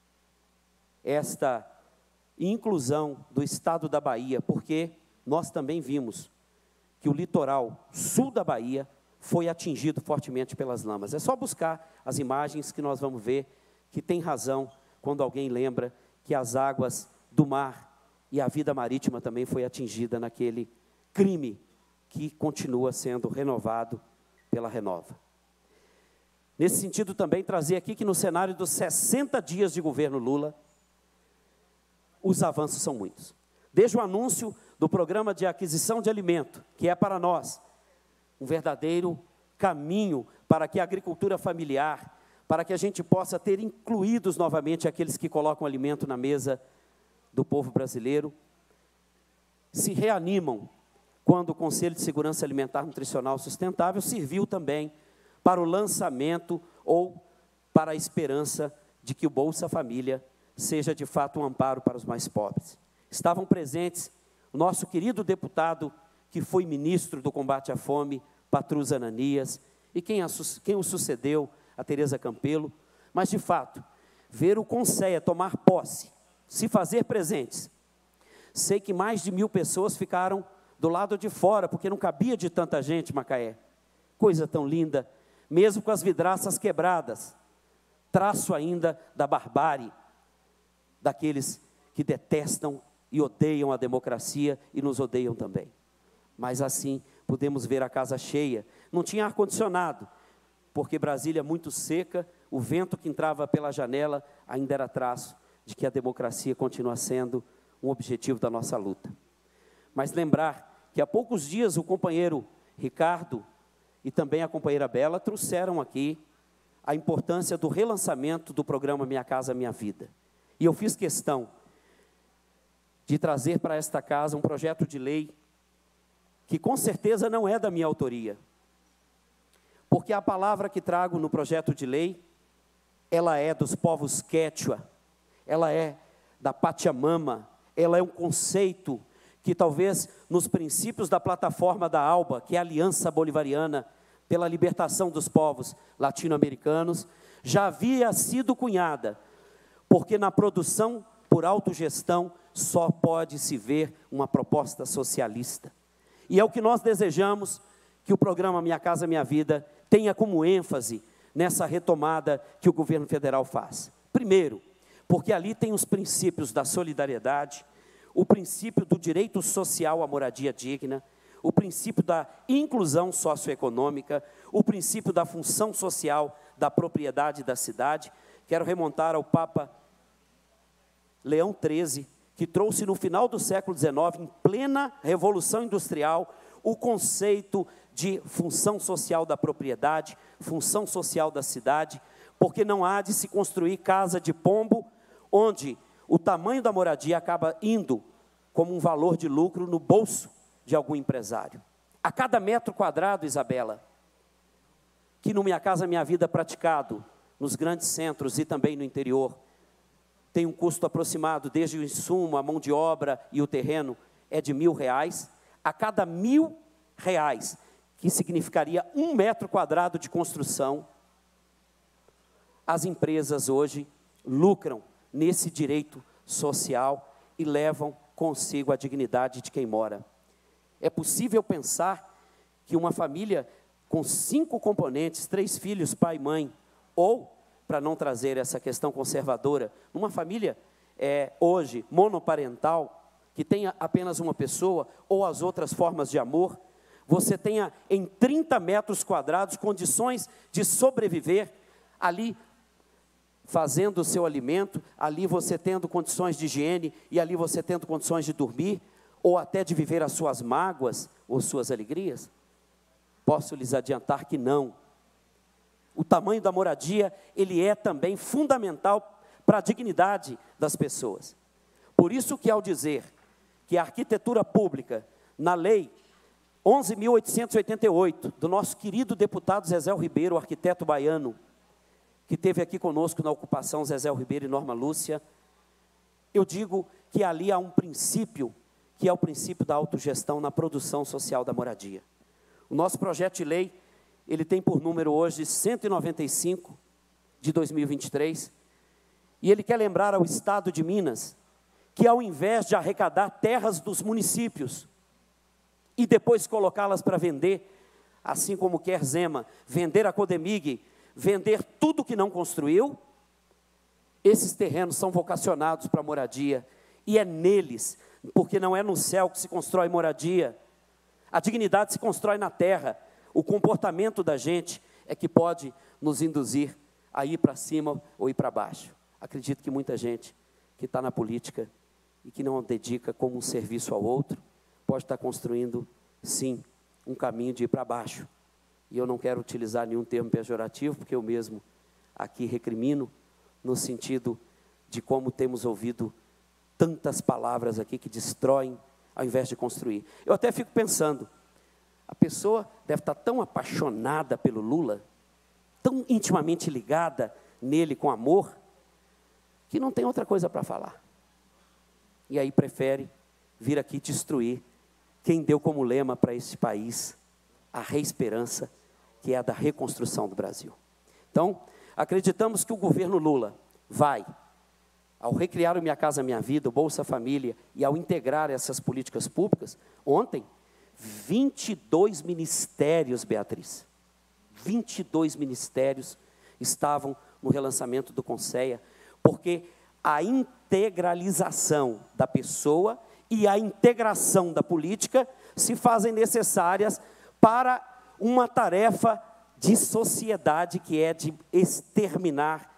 esta inclusão do estado da Bahia, porque nós também vimos que o litoral sul da Bahia foi atingido fortemente pelas lamas. É só buscar as imagens que nós vamos ver que tem razão quando alguém lembra que as águas do mar e a vida marítima também foi atingida naquele crime que continua sendo renovado pela Renova. Nesse sentido, também trazer aqui que no cenário dos sessenta dias de governo Lula, os avanços são muitos. Desde o anúncio do programa de aquisição de alimento, que é para nós um verdadeiro caminho para que a agricultura familiar, para que a gente possa ter incluídos novamente aqueles que colocam alimento na mesa do povo brasileiro, se reanimam quando o Conselho de Segurança Alimentar Nutricional Sustentável serviu também para o lançamento ou para a esperança de que o Bolsa Família seja de fato um amparo para os mais pobres. Estavam presentes o nosso querido deputado, que foi ministro do combate à fome, Patrus Ananias, e quem, a, quem o sucedeu, a Tereza Campelo, mas, de fato, ver o Conceia tomar posse, se fazer presentes. Sei que mais de mil pessoas ficaram do lado de fora, porque não cabia de tanta gente, Macaé. Coisa tão linda, mesmo com as vidraças quebradas, traço ainda da barbárie, daqueles que detestam e odeiam a democracia e nos odeiam também. Mas assim, podemos ver a casa cheia. Não tinha ar-condicionado, porque Brasília é muito seca, o vento que entrava pela janela ainda era traço de que a democracia continua sendo um objetivo da nossa luta. Mas lembrar que há poucos dias o companheiro Ricardo e também a companheira Bela trouxeram aqui a importância do relançamento do programa Minha Casa Minha Vida. E eu fiz questão de trazer para esta casa um projeto de lei que com certeza não é da minha autoria, porque a palavra que trago no projeto de lei, ela é dos povos quechua, ela é da Pachamama, ela é um conceito que talvez nos princípios da plataforma da ALBA, que é a Aliança Bolivariana pela Libertação dos Povos Latino-Americanos, já havia sido cunhada, porque na produção por autogestão só pode se ver uma proposta socialista. E é o que nós desejamos que o programa Minha Casa Minha Vida tenha como ênfase nessa retomada que o governo federal faz. Primeiro, porque ali tem os princípios da solidariedade, o princípio do direito social à moradia digna, o princípio da inclusão socioeconômica, o princípio da função social da propriedade da cidade. Quero remontar ao Papa Leão treze, que trouxe no final do século dezenove, em plena Revolução Industrial, o conceito de função social da propriedade, função social da cidade, porque não há de se construir casa de pombo, onde o tamanho da moradia acaba indo como um valor de lucro no bolso de algum empresário. A cada metro quadrado, Isabela, que no Minha Casa Minha Vida praticado, nos grandes centros e também no interior, tem um custo aproximado, desde o insumo, a mão de obra e o terreno, é de mil reais. A cada mil reais, que significaria um metro quadrado de construção, as empresas hoje lucram nesse direito social e levam consigo a dignidade de quem mora. É possível pensar que uma família com cinco componentes, três filhos, pai e mãe, ou, para não trazer essa questão conservadora, uma família é, hoje monoparental, que tenha apenas uma pessoa, ou as outras formas de amor, você tenha em trinta metros quadrados condições de sobreviver, ali fazendo o seu alimento, ali você tendo condições de higiene, e ali você tendo condições de dormir, ou até de viver as suas mágoas, ou suas alegrias? Posso lhes adiantar que não. O tamanho da moradia, ele é também fundamental para a dignidade das pessoas. Por isso que ao dizer que a arquitetura pública, na lei onze mil oitocentos e oitenta e oito, do nosso querido deputado Zezé Ribeiro, arquiteto baiano, que esteve aqui conosco na ocupação, Zezé Ribeiro e Norma Lúcia, eu digo que ali há um princípio, que é o princípio da autogestão na produção social da moradia. O nosso projeto de lei, ele tem por número hoje cento e noventa e cinco, de dois mil e vinte e três, e ele quer lembrar ao Estado de Minas, que ao invés de arrecadar terras dos municípios, e depois colocá-las para vender, assim como quer Zema, vender a Codemig, vender tudo que não construiu, esses terrenos são vocacionados para moradia, e é neles, porque não é no céu que se constrói moradia, a dignidade se constrói na terra, o comportamento da gente é que pode nos induzir a ir para cima ou ir para baixo. Acredito que muita gente que está na política e que não dedica como um serviço ao outro, pode estar construindo, sim, um caminho de ir para baixo. E eu não quero utilizar nenhum termo pejorativo, porque eu mesmo aqui recrimino, no sentido de como temos ouvido tantas palavras aqui que destroem, ao invés de construir. Eu até fico pensando, a pessoa deve estar tão apaixonada pelo Lula, tão intimamente ligada nele com amor, que não tem outra coisa para falar. E aí prefere vir aqui destruir quem deu como lema para esse país a reesperança, que é a da reconstrução do Brasil. Então, acreditamos que o governo Lula vai, ao recriar o Minha Casa Minha Vida, o Bolsa Família, e ao integrar essas políticas públicas, ontem, vinte e dois ministérios, Beatriz, vinte e dois ministérios estavam no relançamento do Conceia, porque a integralização da pessoa e a integração da política se fazem necessárias para uma tarefa de sociedade, que é de exterminar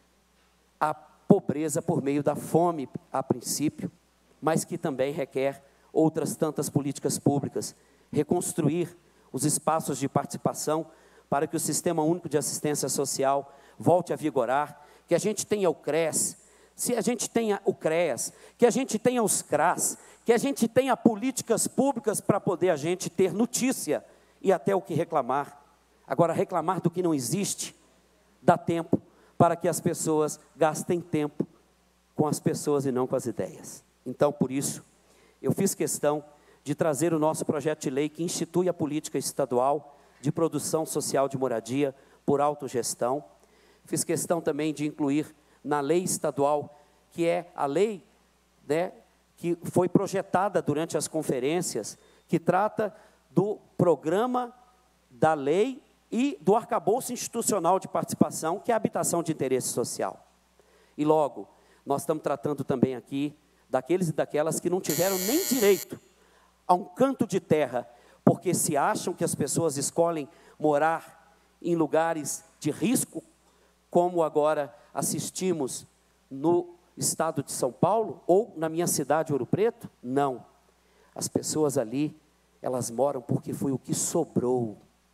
a pobreza por meio da fome, a princípio, mas que também requer outras tantas políticas públicas, reconstruir os espaços de participação para que o Sistema Único de Assistência Social volte a vigorar, que a gente tenha o CRES, se a gente tenha o CREAS, que a gente tenha os CRAS, que a gente tenha políticas públicas para poder a gente ter notícia e até o que reclamar. Agora, reclamar do que não existe, dá tempo para que as pessoas gastem tempo com as pessoas e não com as ideias. Então, por isso, eu fiz questão de trazer o nosso projeto de lei que institui a política estadual de produção social de moradia por autogestão. Fiz questão também de incluir na lei estadual, que é a lei, né, que foi projetada durante as conferências, que trata do programa da lei e do arcabouço institucional de participação, que é a habitação de interesse social. E logo, nós estamos tratando também aqui daqueles e daquelas que não tiveram nem direito a um canto de terra, porque se acham que as pessoas escolhem morar em lugares de risco, como agora assistimos no estado de São Paulo, ou na minha cidade, Ouro Preto. Não. As pessoas ali, elas moram porque foi o que sobrou.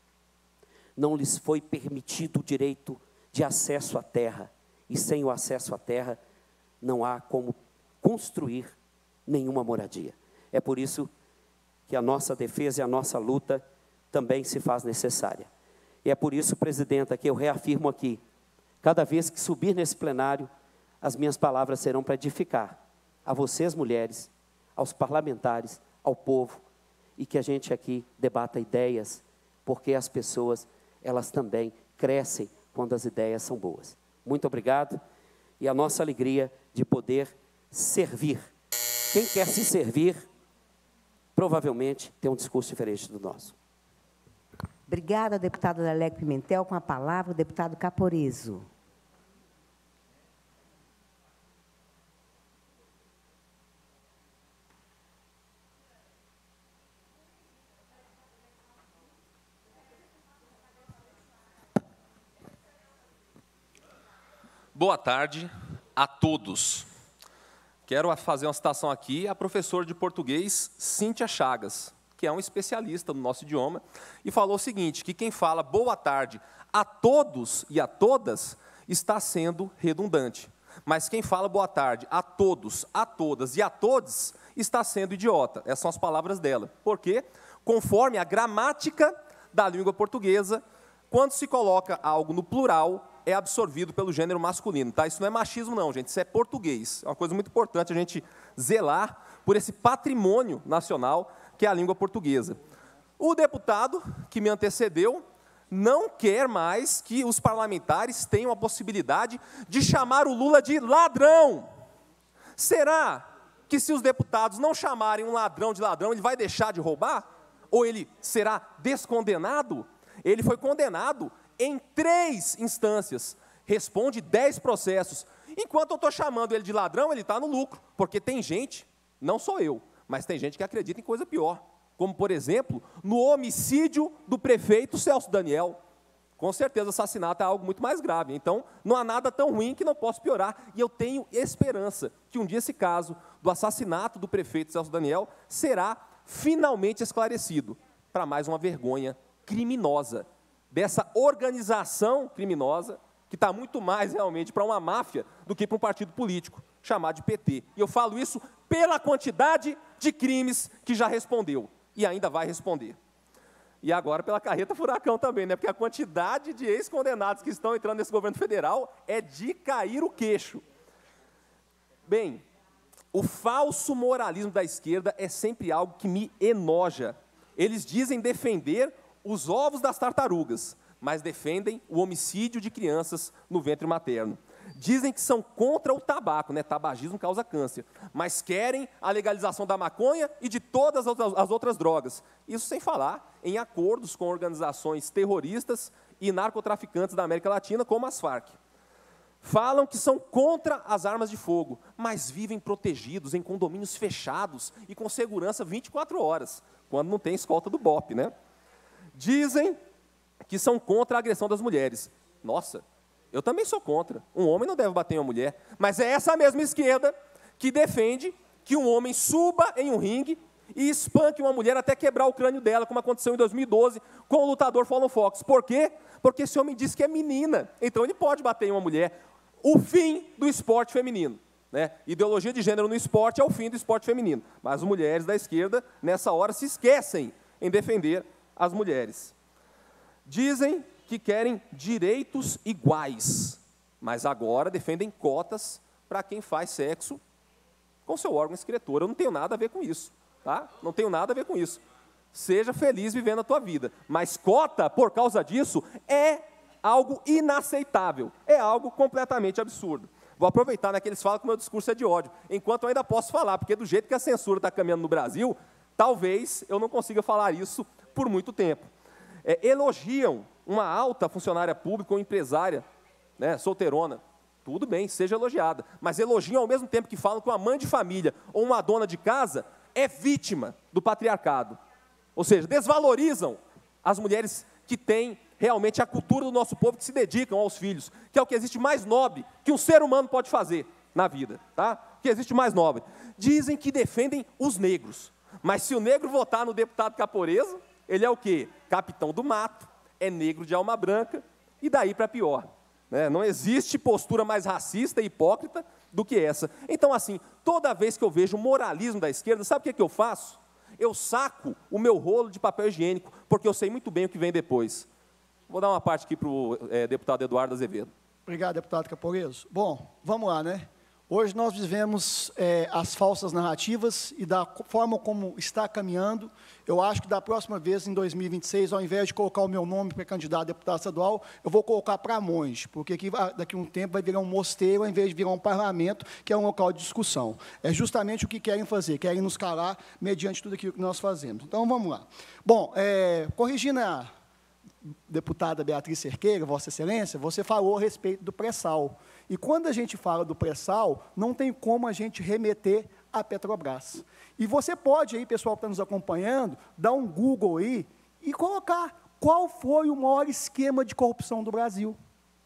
Não lhes foi permitido o direito de acesso à terra. E sem o acesso à terra, não há como construir nenhuma moradia. É por isso que a nossa defesa e a nossa luta também se faz necessária. E é por isso, presidenta, que eu reafirmo aqui, cada vez que subir nesse plenário, as minhas palavras serão para edificar a vocês, mulheres, aos parlamentares, ao povo, e que a gente aqui debata ideias, porque as pessoas, elas também crescem quando as ideias são boas. Muito obrigado, e a nossa alegria de poder servir. Quem quer se servir, provavelmente tem um discurso diferente do nosso. Obrigada, deputada Leleco Pimentel. Com a palavra, o deputado Caporizzo. Boa tarde a todos. Quero fazer uma citação aqui à professora de português, Cíntia Chagas, que é um especialista no nosso idioma, e falou o seguinte, que quem fala boa tarde a todos e a todas está sendo redundante. Mas quem fala boa tarde a todos, a todas e a todos está sendo idiota. Essas são as palavras dela. Por quê? Conforme a gramática da língua portuguesa, quando se coloca algo no plural, é absorvido pelo gênero masculino. Tá? Isso não é machismo, não, gente. Isso é português. É uma coisa muito importante a gente zelar por esse patrimônio nacional que é a língua portuguesa. O deputado que me antecedeu não quer mais que os parlamentares tenham a possibilidade de chamar o Lula de ladrão. Será que se os deputados não chamarem um ladrão de ladrão, ele vai deixar de roubar? Ou ele será descondenado? Ele foi condenado em três instâncias, responde dez processos. Enquanto eu estou chamando ele de ladrão, ele está no lucro, porque tem gente, não sou eu, mas tem gente que acredita em coisa pior, como, por exemplo, no homicídio do prefeito Celso Daniel. Com certeza, o assassinato é algo muito mais grave. Então, não há nada tão ruim que não possa piorar. E eu tenho esperança que um dia esse caso do assassinato do prefeito Celso Daniel será finalmente esclarecido, para mais uma vergonha criminosa dessa organização criminosa, que está muito mais realmente para uma máfia do que para um partido político, chamado de P T. E eu falo isso pela quantidade de crimes que já respondeu, e ainda vai responder. E agora pela carreta furacão também, né? Porque a quantidade de ex-condenados que estão entrando nesse governo federal é de cair o queixo. Bem, o falso moralismo da esquerda é sempre algo que me enoja. Eles dizem defender os ovos das tartarugas, mas defendem o homicídio de crianças no ventre materno. Dizem que são contra o tabaco, né? Tabagismo causa câncer, mas querem a legalização da maconha e de todas as outras drogas. Isso sem falar em acordos com organizações terroristas e narcotraficantes da América Latina, como as Farc. Falam que são contra as armas de fogo, mas vivem protegidos em condomínios fechados e com segurança vinte e quatro horas, quando não tem escolta do B O P, né? Dizem que são contra a agressão das mulheres. Nossa, eu também sou contra. Um homem não deve bater em uma mulher. Mas é essa mesma esquerda que defende que um homem suba em um ringue e espanque uma mulher até quebrar o crânio dela, como aconteceu em dois mil e doze com o lutador Fallon Fox. Por quê? Porque esse homem diz que é menina, então ele pode bater em uma mulher. O fim do esporte feminino. Né? Ideologia de gênero no esporte é o fim do esporte feminino. Mas as mulheres da esquerda, nessa hora, se esquecem em defender as mulheres. Dizem que querem direitos iguais, mas agora defendem cotas para quem faz sexo com seu órgão excretor. Eu não tenho nada a ver com isso. Tá? Não tenho nada a ver com isso. Seja feliz vivendo a tua vida. Mas cota, por causa disso, é algo inaceitável. É algo completamente absurdo. Vou aproveitar, né, que eles falam que o meu discurso é de ódio, enquanto eu ainda posso falar, porque do jeito que a censura está caminhando no Brasil, talvez eu não consiga falar isso por muito tempo. É, elogiam uma alta funcionária pública ou empresária, né, solteirona. Tudo bem, seja elogiada. Mas elogiam ao mesmo tempo que falam que uma mãe de família ou uma dona de casa é vítima do patriarcado. Ou seja, desvalorizam as mulheres que têm realmente a cultura do nosso povo, que se dedicam aos filhos, que é o que existe mais nobre que um ser humano pode fazer na vida. Tá? O que existe mais nobre. Dizem que defendem os negros. Mas se o negro votar no deputado Caporeso, ele é o quê? Capitão do mato, é negro de alma branca, e daí para pior. Né? Não existe postura mais racista e hipócrita do que essa. Então, assim, toda vez que eu vejo o moralismo da esquerda, sabe o que, é que eu faço? Eu saco o meu rolo de papel higiênico, porque eu sei muito bem o que vem depois. Vou dar uma parte aqui para o é, deputado Eduardo Azevedo. Obrigado, deputado Caporeso. Bom, vamos lá, né? Hoje nós vivemos é, as falsas narrativas e da forma como está caminhando, eu acho que da próxima vez, em dois mil e vinte e seis, ao invés de colocar o meu nome para candidato a deputado estadual, eu vou colocar para monge, porque aqui, daqui a um tempo vai virar um mosteiro, ao invés de virar um parlamento, que é um local de discussão. É justamente o que querem fazer, querem nos calar mediante tudo aquilo que nós fazemos. Então, vamos lá. Bom, é, corrigindo a deputada Beatriz Cerqueira, Vossa Excelência, você falou a respeito do pré-sal. E quando a gente fala do pré-sal, não tem como a gente remeter à Petrobras. E você pode aí, pessoal que está nos acompanhando, dar um Google aí e colocar qual foi o maior esquema de corrupção do Brasil.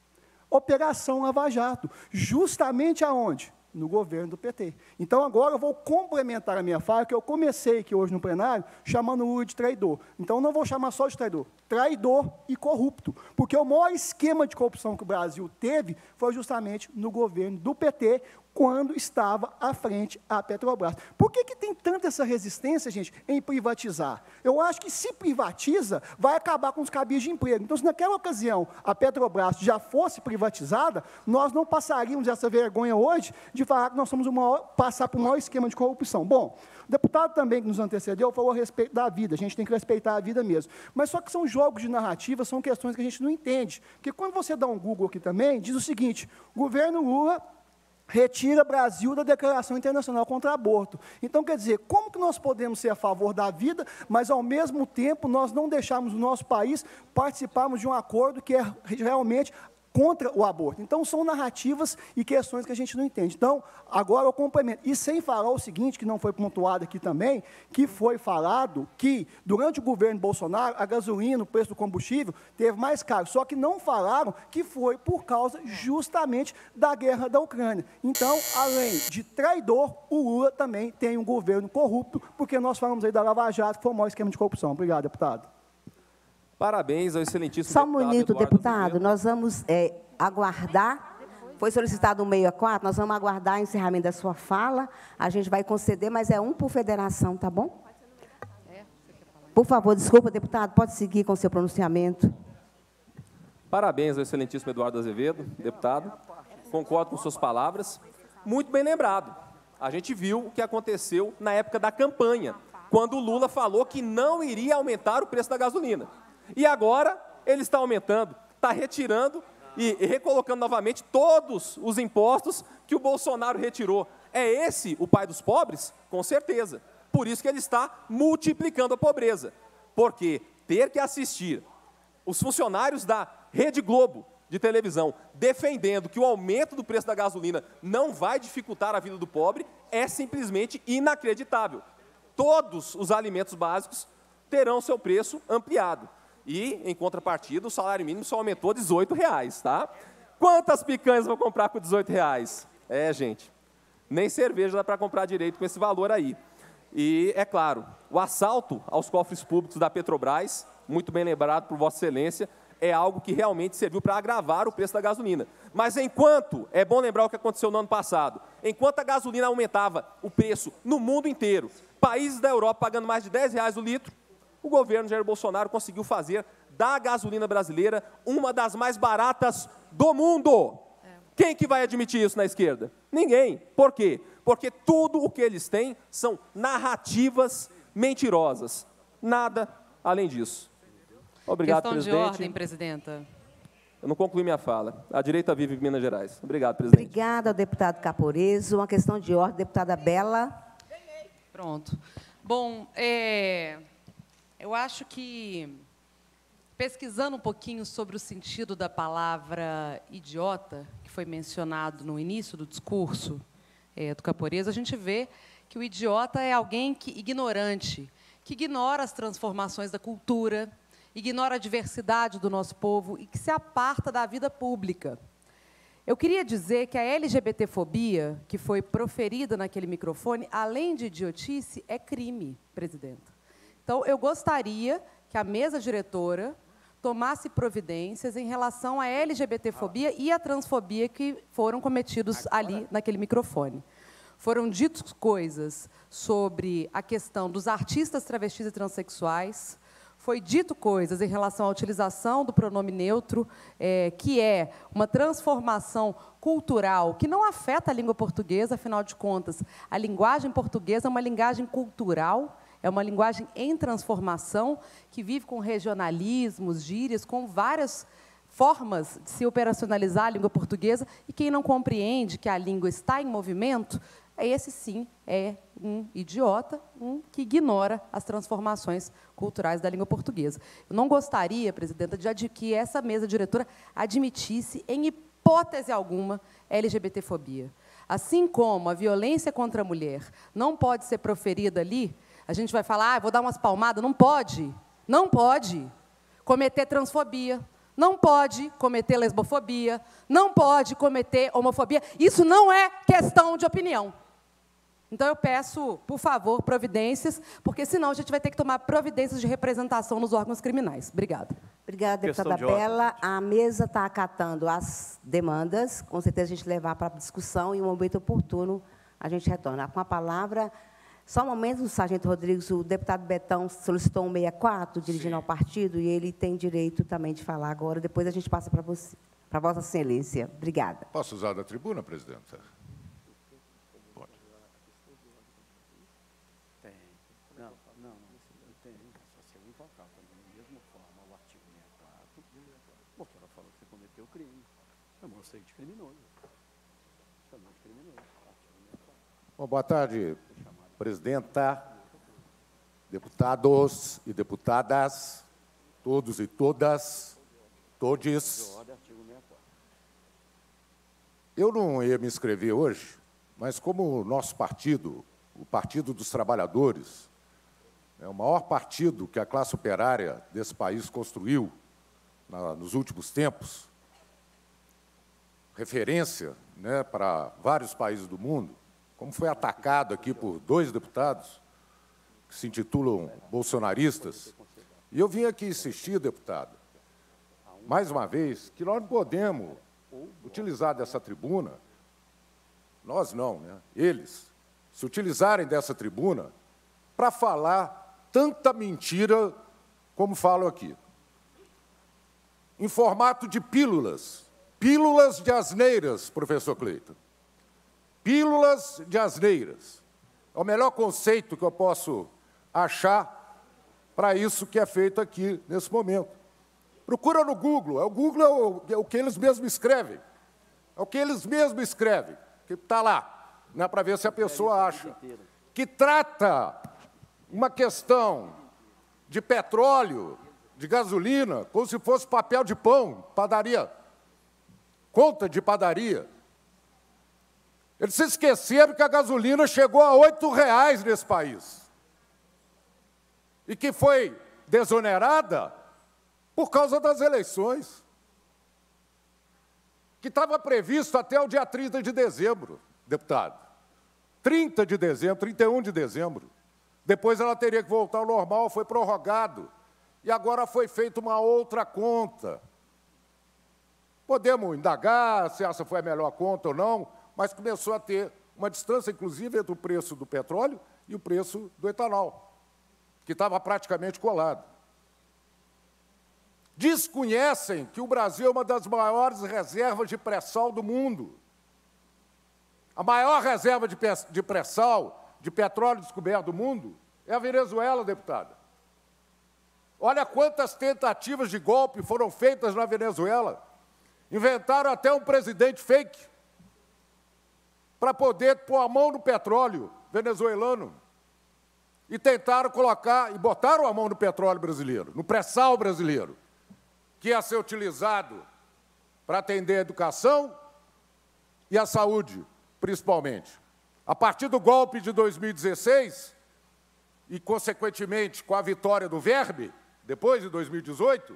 Operação Lava Jato. Justamente aonde? No governo do P T. Então, agora eu vou complementar a minha fala, que eu comecei aqui hoje no plenário, chamando o Lula de traidor. Então, não vou chamar só de traidor, traidor e corrupto, porque o maior esquema de corrupção que o Brasil teve foi justamente no governo do P T, quando estava à frente a Petrobras. Por que que tem tanta essa resistência, gente, em privatizar? Eu acho que se privatiza, vai acabar com os cabides de emprego. Então, se naquela ocasião a Petrobras já fosse privatizada, nós não passaríamos essa vergonha hoje de falar que nós somos o maior, passar por um maior esquema de corrupção. Bom, o deputado também que nos antecedeu falou a respeito da vida, a gente tem que respeitar a vida mesmo. Mas só que são jogos de narrativa, são questões que a gente não entende. Porque quando você dá um Google aqui também, diz o seguinte, governo Lula retira Brasil da Declaração Internacional contra o Aborto. Então, quer dizer, como que nós podemos ser a favor da vida, mas, ao mesmo tempo, nós não deixarmos o nosso país participarmos de um acordo que é realmente contra o aborto? Então, são narrativas e questões que a gente não entende. Então, agora eu complemento. E sem falar o seguinte, que não foi pontuado aqui também, que foi falado que, durante o governo Bolsonaro, a gasolina, o preço do combustível, teve mais caro. Só que não falaram que foi por causa justamente da guerra da Ucrânia. Então, além de traidor, o Lula também tem um governo corrupto, porque nós falamos aí da Lava Jato, que foi o maior esquema de corrupção. Obrigado, deputado. Parabéns ao excelentíssimo Só um deputado minuto, Eduardo deputado. Azevedo. Nós vamos é, aguardar. Foi solicitado um meio a quatro, nós vamos aguardar o encerramento da sua fala. A gente vai conceder, mas é um por federação, tá bom? Por favor, desculpa, deputado, pode seguir com o seu pronunciamento. Parabéns ao excelentíssimo Eduardo Azevedo, deputado. Concordo com suas palavras. Muito bem lembrado. A gente viu o que aconteceu na época da campanha, quando o Lula falou que não iria aumentar o preço da gasolina. E agora ele está aumentando, está retirando e recolocando novamente todos os impostos que o Bolsonaro retirou. É esse o pai dos pobres? Com certeza. Por isso que ele está multiplicando a pobreza. Porque ter que assistir os funcionários da Rede Globo de televisão defendendo que o aumento do preço da gasolina não vai dificultar a vida do pobre é simplesmente inacreditável. Todos os alimentos básicos terão seu preço ampliado. E, em contrapartida, o salário mínimo só aumentou dezoito reais, tá? Quantas picanhas vão comprar por dezoito reais? É, gente, nem cerveja dá para comprar direito com esse valor aí. E, é claro, o assalto aos cofres públicos da Petrobras, muito bem lembrado por Vossa Excelência, é algo que realmente serviu para agravar o preço da gasolina. Mas enquanto, é bom lembrar o que aconteceu no ano passado, enquanto a gasolina aumentava o preço no mundo inteiro, países da Europa pagando mais de dez reais o litro, o governo Jair Bolsonaro conseguiu fazer da gasolina brasileira uma das mais baratas do mundo. Quem que vai admitir isso na esquerda? Ninguém. Por quê? Porque tudo o que eles têm são narrativas mentirosas. Nada além disso. Obrigado, Questão presidente. de ordem, presidenta. Eu não concluí minha fala. A direita vive em Minas Gerais. Obrigado, presidente. Obrigada ao deputado Caporeso. Uma questão de ordem, deputada Bela. Pronto. Bom, é, eu acho que, pesquisando um pouquinho sobre o sentido da palavra idiota, que foi mencionado no início do discurso é, do Caporeso, a gente vê que o idiota é alguém que, ignorante, que ignora as transformações da cultura, ignora a diversidade do nosso povo e que se aparta da vida pública. Eu queria dizer que a LGBTfobia, que foi proferida naquele microfone, além de idiotice, é crime, presidenta. Então, eu gostaria que a mesa diretora tomasse providências em relação à LGBTfobia e à transfobia que foram cometidos ali naquele microfone. Foram ditas coisas sobre a questão dos artistas travestis e transexuais, foi dito coisas em relação à utilização do pronome neutro, é, que é uma transformação cultural que não afeta a língua portuguesa, afinal de contas, a linguagem portuguesa é uma linguagem cultural, é uma linguagem em transformação, que vive com regionalismos, gírias, com várias formas de se operacionalizar a língua portuguesa, e quem não compreende que a língua está em movimento, esse sim é um idiota, um que ignora as transformações culturais da língua portuguesa. Eu não gostaria, presidenta, de que essa mesa diretora admitisse, em hipótese alguma, LGBTfobia. Assim como a violência contra a mulher não pode ser proferida ali, a gente vai falar, ah, vou dar umas palmadas, não pode, não pode cometer transfobia, não pode cometer lesbofobia, não pode cometer homofobia. Isso não é questão de opinião. Então, eu peço, por favor, providências, porque, senão, a gente vai ter que tomar providências de representação nos órgãos criminais. Obrigada. Obrigada, deputada Bela. A mesa está acatando as demandas. Com certeza, a gente levar para a discussão e, em um momento oportuno, a gente retorna. Com a palavra, só um momento, o sargento Rodrigues, o deputado Betão solicitou um sessenta e quatro, dirigindo Sim. ao partido, e ele tem direito também de falar agora. Depois, a gente passa para você, para Vossa Excelência. Obrigada. Posso usar da tribuna, presidenta? Bom, boa tarde, presidenta, deputados e deputadas, todos e todas, todes. Eu não ia me inscrever hoje, mas como o nosso partido, o Partido dos Trabalhadores, é o maior partido que a classe operária desse país construiu na, nos últimos tempos, referência, né, para vários países do mundo, como foi atacado aqui por dois deputados que se intitulam bolsonaristas. E eu vim aqui insistir, deputado, mais uma vez, que nós não podemos utilizar dessa tribuna, nós não, né? Eles, se utilizarem dessa tribuna para falar tanta mentira como falam aqui. Em formato de pílulas, pílulas de asneiras, professor Cleiton. Pílulas de asneiras. É o melhor conceito que eu posso achar para isso que é feito aqui nesse momento. Procura no Google, é o Google é o, é o que eles mesmos escrevem. É o que eles mesmos escrevem, que está lá, né, para ver se a pessoa acha. Que trata uma questão de petróleo, de gasolina, como se fosse papel de pão, padaria, conta de padaria. Eles se esqueceram que a gasolina chegou a oito reais nesse país. E que foi desonerada por causa das eleições, que estava previsto até o dia trinta de dezembro, deputado. trinta de dezembro, trinta e um de dezembro. Depois ela teria que voltar ao normal, foi prorrogado. E agora foi feita uma outra conta. Podemos indagar se essa foi a melhor conta ou não, mas começou a ter uma distância, inclusive, entre o preço do petróleo e o preço do etanol, que estava praticamente colado. Desconhecem que o Brasil é uma das maiores reservas de pré-sal do mundo. A maior reserva de pré-sal, de petróleo descoberto do mundo, é a Venezuela, deputada. Olha quantas tentativas de golpe foram feitas na Venezuela. Inventaram até um presidente fake para poder pôr a mão no petróleo venezuelano. E tentaram colocar, e botaram a mão no petróleo brasileiro, no pré-sal brasileiro, que ia ser utilizado para atender a educação e a saúde, principalmente. A partir do golpe de dois mil e dezesseis, e, consequentemente, com a vitória do Verbe, depois de dois mil e dezoito,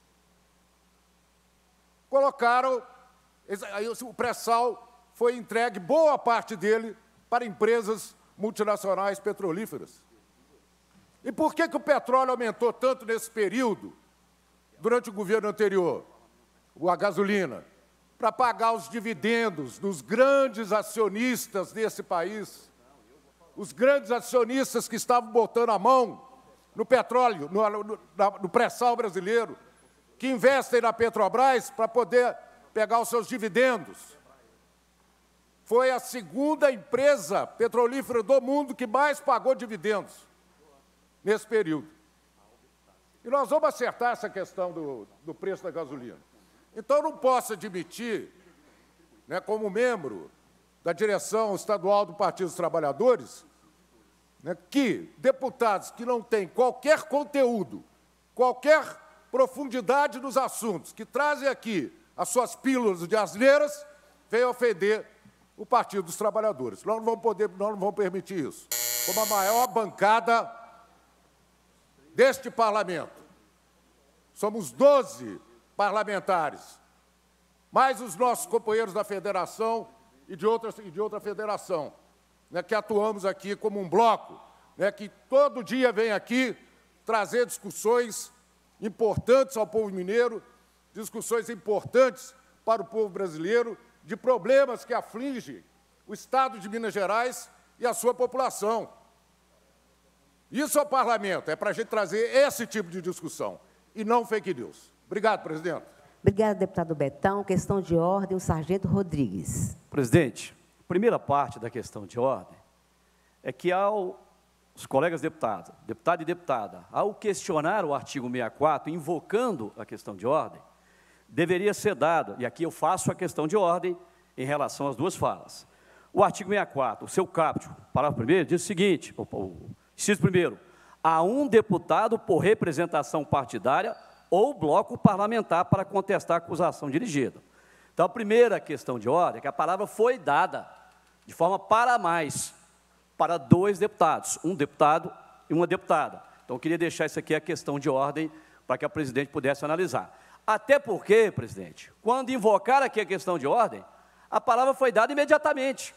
colocaram, aí o pré-sal foi entregue, boa parte dele, para empresas multinacionais petrolíferas. E por que que o petróleo aumentou tanto nesse período, durante o governo anterior, a gasolina? Para pagar os dividendos dos grandes acionistas desse país, os grandes acionistas que estavam botando a mão no petróleo, no, no, no pré-sal brasileiro, que investem na Petrobras para poder pegar os seus dividendos. Foi a segunda empresa petrolífera do mundo que mais pagou dividendos nesse período. E nós vamos acertar essa questão do, do preço da gasolina. Então, eu não posso admitir, né, como membro da direção estadual do Partido dos Trabalhadores, né, que deputados que não têm qualquer conteúdo, qualquer profundidade nos assuntos, que trazem aqui as suas pílulas de asneiras, venham ofender o Partido dos Trabalhadores. Nós não vamos poder, nós não vamos permitir isso. Como a maior bancada deste parlamento, somos doze parlamentares, mais os nossos companheiros da federação e de outra, e de outra federação, né, que atuamos aqui como um bloco, né, que todo dia vem aqui trazer discussões importantes ao povo mineiro, discussões importantes para o povo brasileiro, de problemas que afligem o Estado de Minas Gerais e a sua população. Isso é o parlamento, é para a gente trazer esse tipo de discussão, e não fake news. Obrigado, presidente. Obrigada, deputado Betão. Questão de ordem, o sargento Rodrigues. Presidente, a primeira parte da questão de ordem é que, ao os colegas deputados, deputado e deputada, ao questionar o artigo sessenta e quatro, invocando a questão de ordem, deveria ser dado, e aqui eu faço a questão de ordem em relação às duas falas. O artigo sessenta e quatro, o seu caput, parágrafo primeiro, diz o seguinte, o, o inciso primeiro, a um deputado por representação partidária ou bloco parlamentar para contestar a acusação dirigida. Então, a primeira questão de ordem é que a palavra foi dada de forma para mais, para dois deputados, um deputado e uma deputada. Então, eu queria deixar isso aqui a questão de ordem para que a presidente pudesse analisar. Até porque, presidente, quando invocar aqui a questão de ordem, a palavra foi dada imediatamente,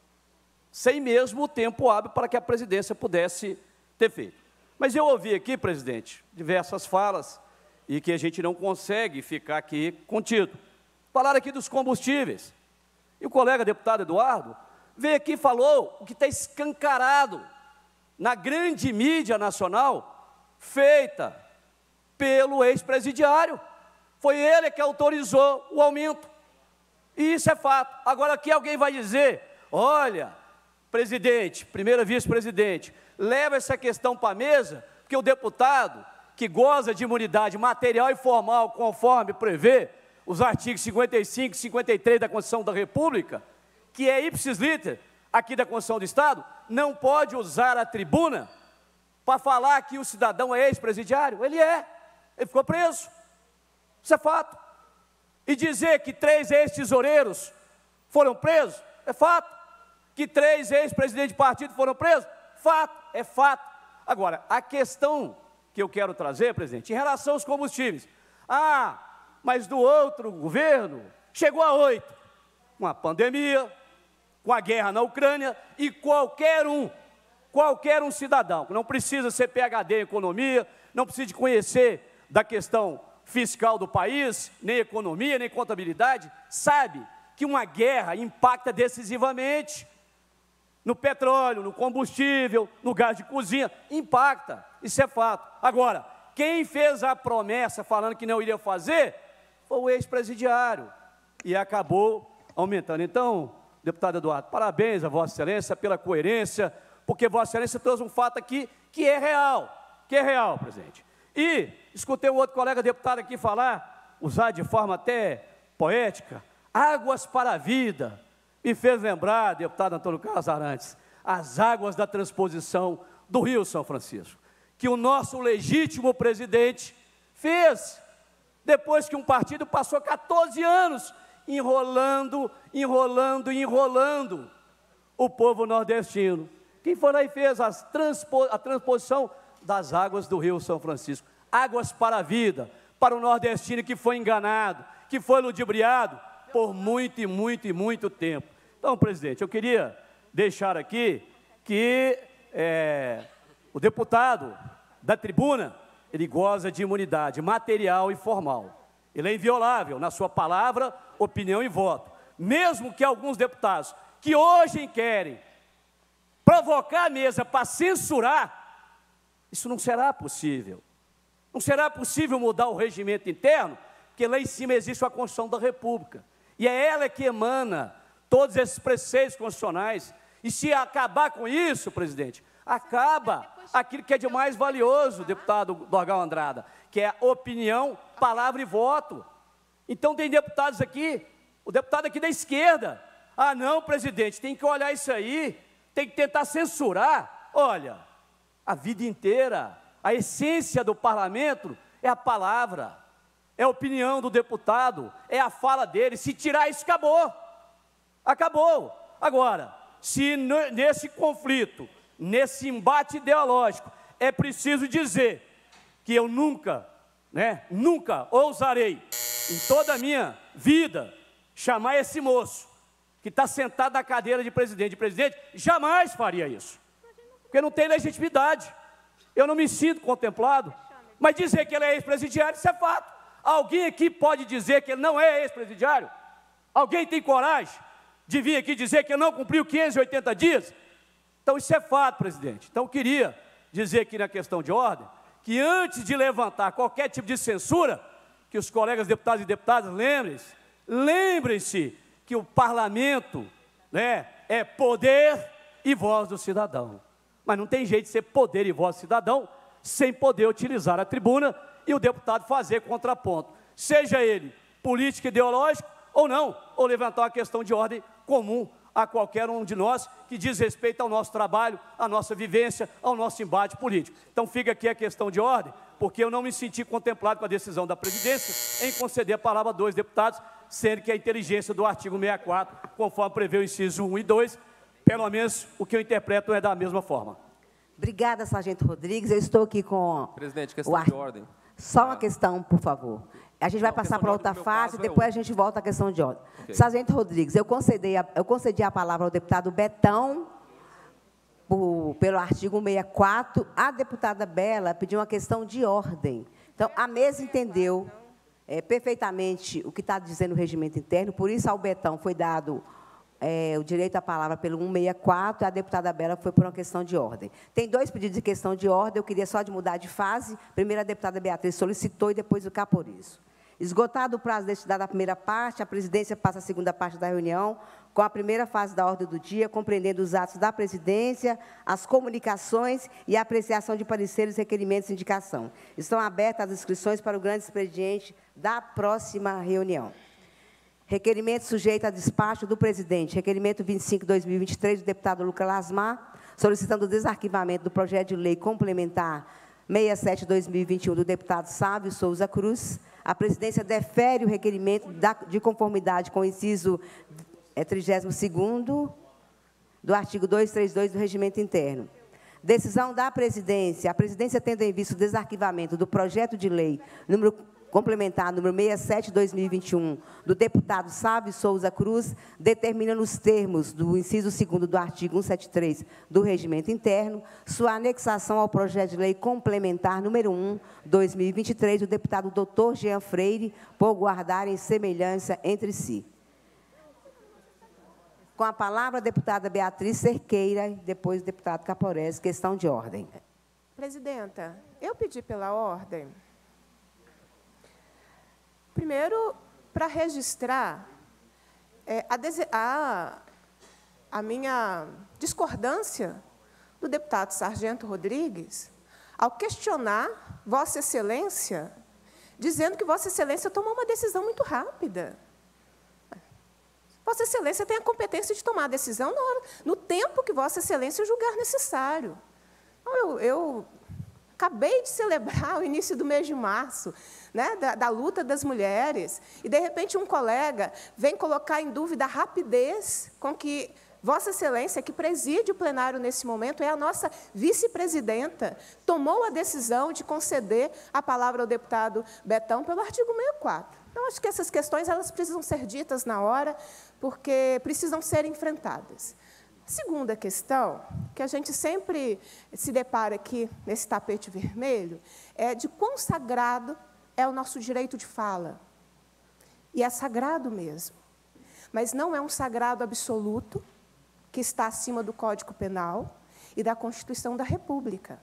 sem mesmo o tempo hábil para que a presidência pudesse ter feito. Mas eu ouvi aqui, presidente, diversas falas, e que a gente não consegue ficar aqui contido. Falaram aqui dos combustíveis. E o colega deputado Eduardo veio aqui e falou o que está escancarado na grande mídia nacional, feita pelo ex-presidiário. Foi ele que autorizou o aumento. E isso é fato. Agora aqui alguém vai dizer, olha, presidente, primeira vice-presidente, leva essa questão para a mesa, porque o deputado que goza de imunidade material e formal, conforme prevê os artigos cinquenta e cinco e cinquenta e três da Constituição da República, que é ipsis liter aqui da Constituição do Estado, não pode usar a tribuna para falar que o cidadão é ex-presidiário. Ele é, ele ficou preso. Isso é fato. E dizer que três ex-tesoureiros foram presos, é fato. Que três ex-presidentes de partido foram presos, fato, é fato. Agora, a questão que eu quero trazer, presidente, em relação aos combustíveis, Ah, mas do outro governo chegou a oito. Com a pandemia, com a guerra na Ucrânia, e qualquer um, qualquer um cidadão, que não precisa ser P H D em economia, não precisa de conhecer da questão fiscal do país, nem economia, nem contabilidade, sabe que uma guerra impacta decisivamente no petróleo, no combustível, no gás de cozinha, impacta, isso é fato. Agora, quem fez a promessa falando que não iria fazer foi o ex-presidiário, e acabou aumentando. Então, deputado Eduardo, parabéns a Vossa Excelência pela coerência, porque Vossa Excelência trouxe um fato aqui que é real, que é real, presidente. E escutei um outro colega deputado aqui falar, usar de forma até poética, águas para a vida. Me fez lembrar, deputado Antônio Carlos Arantes, as águas da transposição do Rio São Francisco, que o nosso legítimo presidente fez, depois que um partido passou quatorze anos enrolando, enrolando, enrolando o povo nordestino. Quem foi lá e fez as transpo, a transposição das águas do Rio São Francisco? Águas para a vida, para o nordestino que foi enganado, que foi ludibriado por muito e muito e muito tempo. Então, presidente, eu queria deixar aqui que é, o deputado da tribuna, ele goza de imunidade material e formal. Ele é inviolável na sua palavra, opinião e voto. Mesmo que alguns deputados que hoje querem provocar a mesa para censurar, isso não será possível. Não será possível mudar o regimento interno, porque lá em cima existe a Constituição da República. E é ela que emana todos esses preceitos constitucionais. E se acabar com isso, presidente, acaba aquilo que é de mais valioso, deputado Dorgal Andrada, que é opinião, palavra e voto. Então tem deputados aqui, o deputado aqui da esquerda, ah não, presidente, tem que olhar isso aí, tem que tentar censurar. Olha, a vida inteira, a essência do parlamento é a palavra, é a opinião do deputado, é a fala dele. Se tirar isso, acabou, acabou. Agora, se nesse conflito, nesse embate ideológico, é preciso dizer que eu nunca, né, nunca ousarei, em toda a minha vida, chamar esse moço, que está sentado na cadeira de presidente, de presidente, jamais faria isso, porque não tem legitimidade, eu não me sinto contemplado, mas dizer que ele é ex-presidiário, isso é fato. Alguém aqui pode dizer que ele não é ex-presidiário? Alguém tem coragem de vir aqui dizer que ele não cumpriu quinhentos e oitenta dias? Então isso é fato, presidente. Então eu queria dizer aqui na questão de ordem, que antes de levantar qualquer tipo de censura, que os colegas deputados e deputadas lembrem-se, lembrem-se que o parlamento, né, é poder e voz do cidadão. Mas não tem jeito de ser poder e voz do cidadão sem poder utilizar a tribuna e o deputado fazer contraponto, seja ele político, ideológico ou não, ou levantar uma questão de ordem comum a qualquer um de nós, que diz respeito ao nosso trabalho, à nossa vivência, ao nosso embate político. Então fica aqui a questão de ordem, porque eu não me senti contemplado com a decisão da presidência em conceder a palavra a dois deputados, sendo que a inteligência do artigo sessenta e quatro, conforme prevê o inciso um e dois, pelo menos o que eu interpreto é da mesma forma. Obrigada, sargento Rodrigues. Eu estou aqui com... Presidente, questão de ordem. Só uma questão, por favor. A gente vai não, passar para outra fase, depois é a gente volta à questão de ordem. Okay. Sargento Rodrigues, eu concedi, a, eu concedi a palavra ao deputado Betão, por, pelo artigo sessenta e quatro. A deputada Bela pediu uma questão de ordem. Então, a mesa entendeu é, perfeitamente o que está dizendo o regimento interno, por isso ao Betão foi dado é, o direito à palavra pelo cento e sessenta e quatro, e a deputada Bela foi por uma questão de ordem. Tem dois pedidos de questão de ordem, eu queria só de mudar de fase. Primeiro, a deputada Beatriz solicitou, e depois o Caporizo. Esgotado o prazo destinado à primeira parte, a presidência passa a segunda parte da reunião, com a primeira fase da ordem do dia, compreendendo os atos da presidência, as comunicações e a apreciação de pareceres, requerimentos e indicação. Estão abertas as inscrições para o grande expediente da próxima reunião. Requerimento sujeito a despacho do presidente. Requerimento vinte e cinco, dois mil e vinte e três, do deputado Lucas Lasmar, solicitando o desarquivamento do projeto de lei complementar sessenta e sete, dois mil e vinte e um, do deputado Sávio Souza Cruz. A presidência defere o requerimento de conformidade com o inciso trigésimo segundo do artigo duzentos e trinta e dois do Regimento Interno. Decisão da presidência. A presidência, tendo em vista o desarquivamento do projeto de lei número complementar número sessenta e sete, dois mil e vinte e um, do deputado Sávio Souza Cruz, determina nos termos do inciso segundo do artigo cento e setenta e três do Regimento Interno, sua anexação ao projeto de lei complementar número um, dois mil e vinte e três, do deputado doutor Jean Freire, por guardarem semelhança entre si. Com a palavra, a deputada Beatriz Cerqueira, e depois o deputado Caporese. Questão de ordem. Presidenta, eu pedi pela ordem, primeiro, para registrar é, a, a, a minha discordância do deputado Sargento Rodrigues ao questionar Vossa Excelência, dizendo que Vossa Excelência tomou uma decisão muito rápida. Vossa Excelência tem a competência de tomar a decisão na hora, no tempo que Vossa Excelência julgar necessário. Eu, eu acabei de celebrar o início do mês de março, né, da, da luta das mulheres, e, de repente, um colega vem colocar em dúvida a rapidez com que Vossa Excelência, que preside o plenário nesse momento, é a nossa vice-presidenta, tomou a decisão de conceder a palavra ao deputado Betão pelo artigo sessenta e quatro. Então, acho que essas questões elas precisam ser ditas na hora, porque precisam ser enfrentadas. A segunda questão, que a gente sempre se depara aqui nesse tapete vermelho, é de quão sagrado é o nosso direito de fala. E é sagrado mesmo. Mas não é um sagrado absoluto, que está acima do Código Penal e da Constituição da República.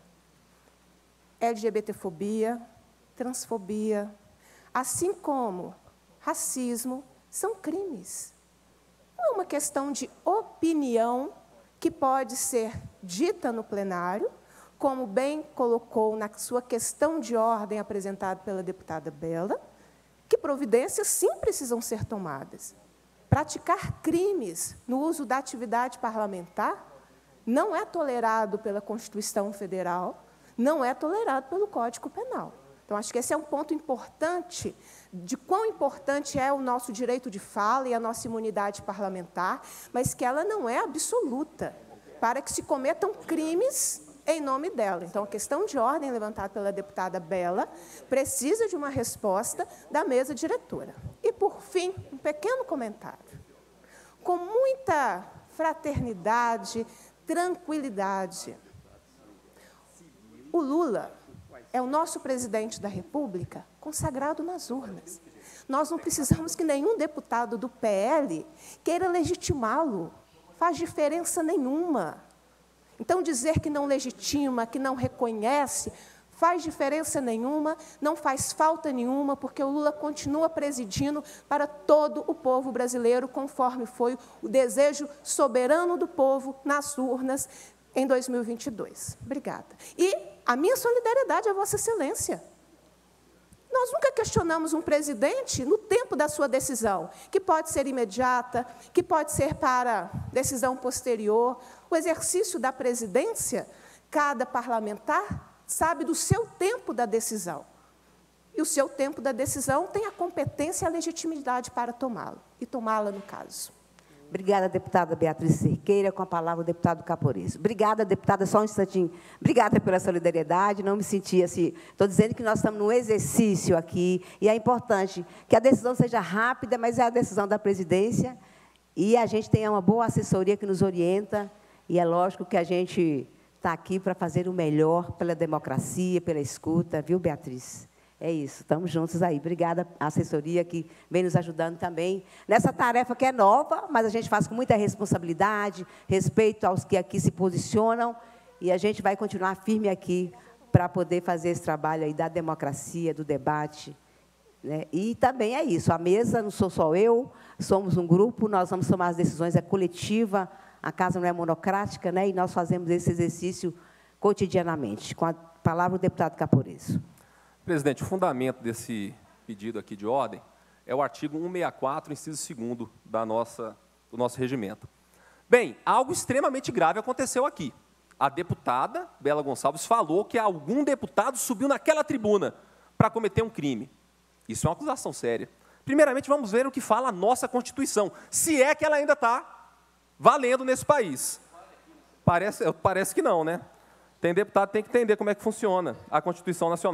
LGBTfobia, transfobia, assim como racismo, são crimes. Não é uma questão de opinião que pode ser dita no plenário, como bem colocou na sua questão de ordem apresentada pela deputada Bela, que providências sim precisam ser tomadas. Praticar crimes no uso da atividade parlamentar não é tolerado pela Constituição Federal, não é tolerado pelo Código Penal. Então, acho que esse é um ponto importante de quão importante é o nosso direito de fala e a nossa imunidade parlamentar, mas que ela não é absoluta, para que se cometam crimes em nome dela. Então, a questão de ordem levantada pela deputada Bela precisa de uma resposta da mesa diretora. E, por fim, um pequeno comentário. Com muita fraternidade, tranquilidade, o Lula é o nosso presidente da República consagrado nas urnas. Nós não precisamos que nenhum deputado do P L queira legitimá-lo. Faz diferença nenhuma. Então, dizer que não legitima, que não reconhece, faz diferença nenhuma, não faz falta nenhuma, porque o Lula continua presidindo para todo o povo brasileiro, conforme foi o desejo soberano do povo nas urnas em dois mil e vinte e dois. Obrigada. E a minha solidariedade a Vossa Excelência. Nós nunca questionamos um presidente no tempo da sua decisão, que pode ser imediata, que pode ser para decisão posterior. O exercício da presidência, cada parlamentar sabe do seu tempo da decisão. E o seu tempo da decisão tem a competência e a legitimidade para tomá-lo, e tomá-la no caso. Obrigada, deputada Beatriz Cerqueira. Com a palavra, o deputado Caporese. Obrigada, deputada, só um instantinho. Obrigada pela solidariedade, não me senti assim. Estou dizendo que nós estamos num exercício aqui, e é importante que a decisão seja rápida, mas é a decisão da presidência, e a gente tenha uma boa assessoria que nos orienta, e é lógico que a gente está aqui para fazer o melhor pela democracia, pela escuta, viu, Beatriz? É isso, estamos juntos aí. Obrigada à assessoria que vem nos ajudando também nessa tarefa que é nova, mas a gente faz com muita responsabilidade, respeito aos que aqui se posicionam, e a gente vai continuar firme aqui para poder fazer esse trabalho aí da democracia, do debate, né? E também é isso, a mesa não sou só eu, somos um grupo, nós vamos tomar as decisões, é coletiva, a casa não é monocrática, né? E nós fazemos esse exercício cotidianamente. Com a palavra, o deputado Caporese. Presidente, o fundamento desse pedido aqui de ordem é o artigo cento e sessenta e quatro, inciso segundo da nossa, do nosso regimento. Bem, algo extremamente grave aconteceu aqui. A deputada Bela Gonçalves falou que algum deputado subiu naquela tribuna para cometer um crime. Isso é uma acusação séria. Primeiramente, vamos ver o que fala a nossa Constituição, se é que ela ainda está valendo nesse país. Parece, parece que não, né? Tem deputado que tem que entender como é que funciona a Constituição Nacional.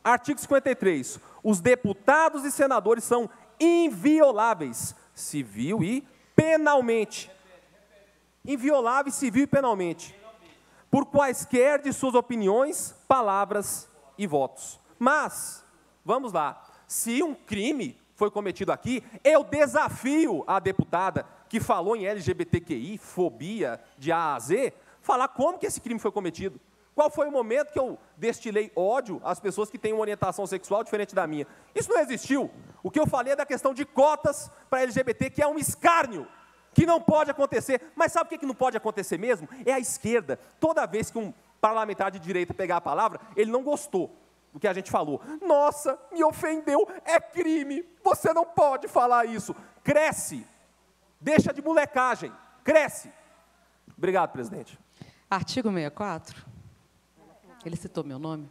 Artigo cinquenta e três. Os deputados e senadores são invioláveis, civil e penalmente. Invioláveis, civil e penalmente. Por quaisquer de suas opiniões, palavras e votos. Mas, vamos lá, se um crime foi cometido aqui, eu desafio a deputada que falou em L G B T Q I, fobia de A a Z, falar como que esse crime foi cometido. Qual foi o momento que eu destilei ódio às pessoas que têm uma orientação sexual diferente da minha? Isso não existiu. O que eu falei é da questão de cotas para L G B T, que é um escárnio, que não pode acontecer. Mas sabe o que não pode acontecer mesmo? É a esquerda. Toda vez que um parlamentar de direita pegar a palavra, ele não gostou do que a gente falou. Nossa, me ofendeu, é crime, você não pode falar isso. Cresce, deixa de molecagem, cresce. Obrigado, presidente. Artigo sessenta e quatro. Ele citou meu nome.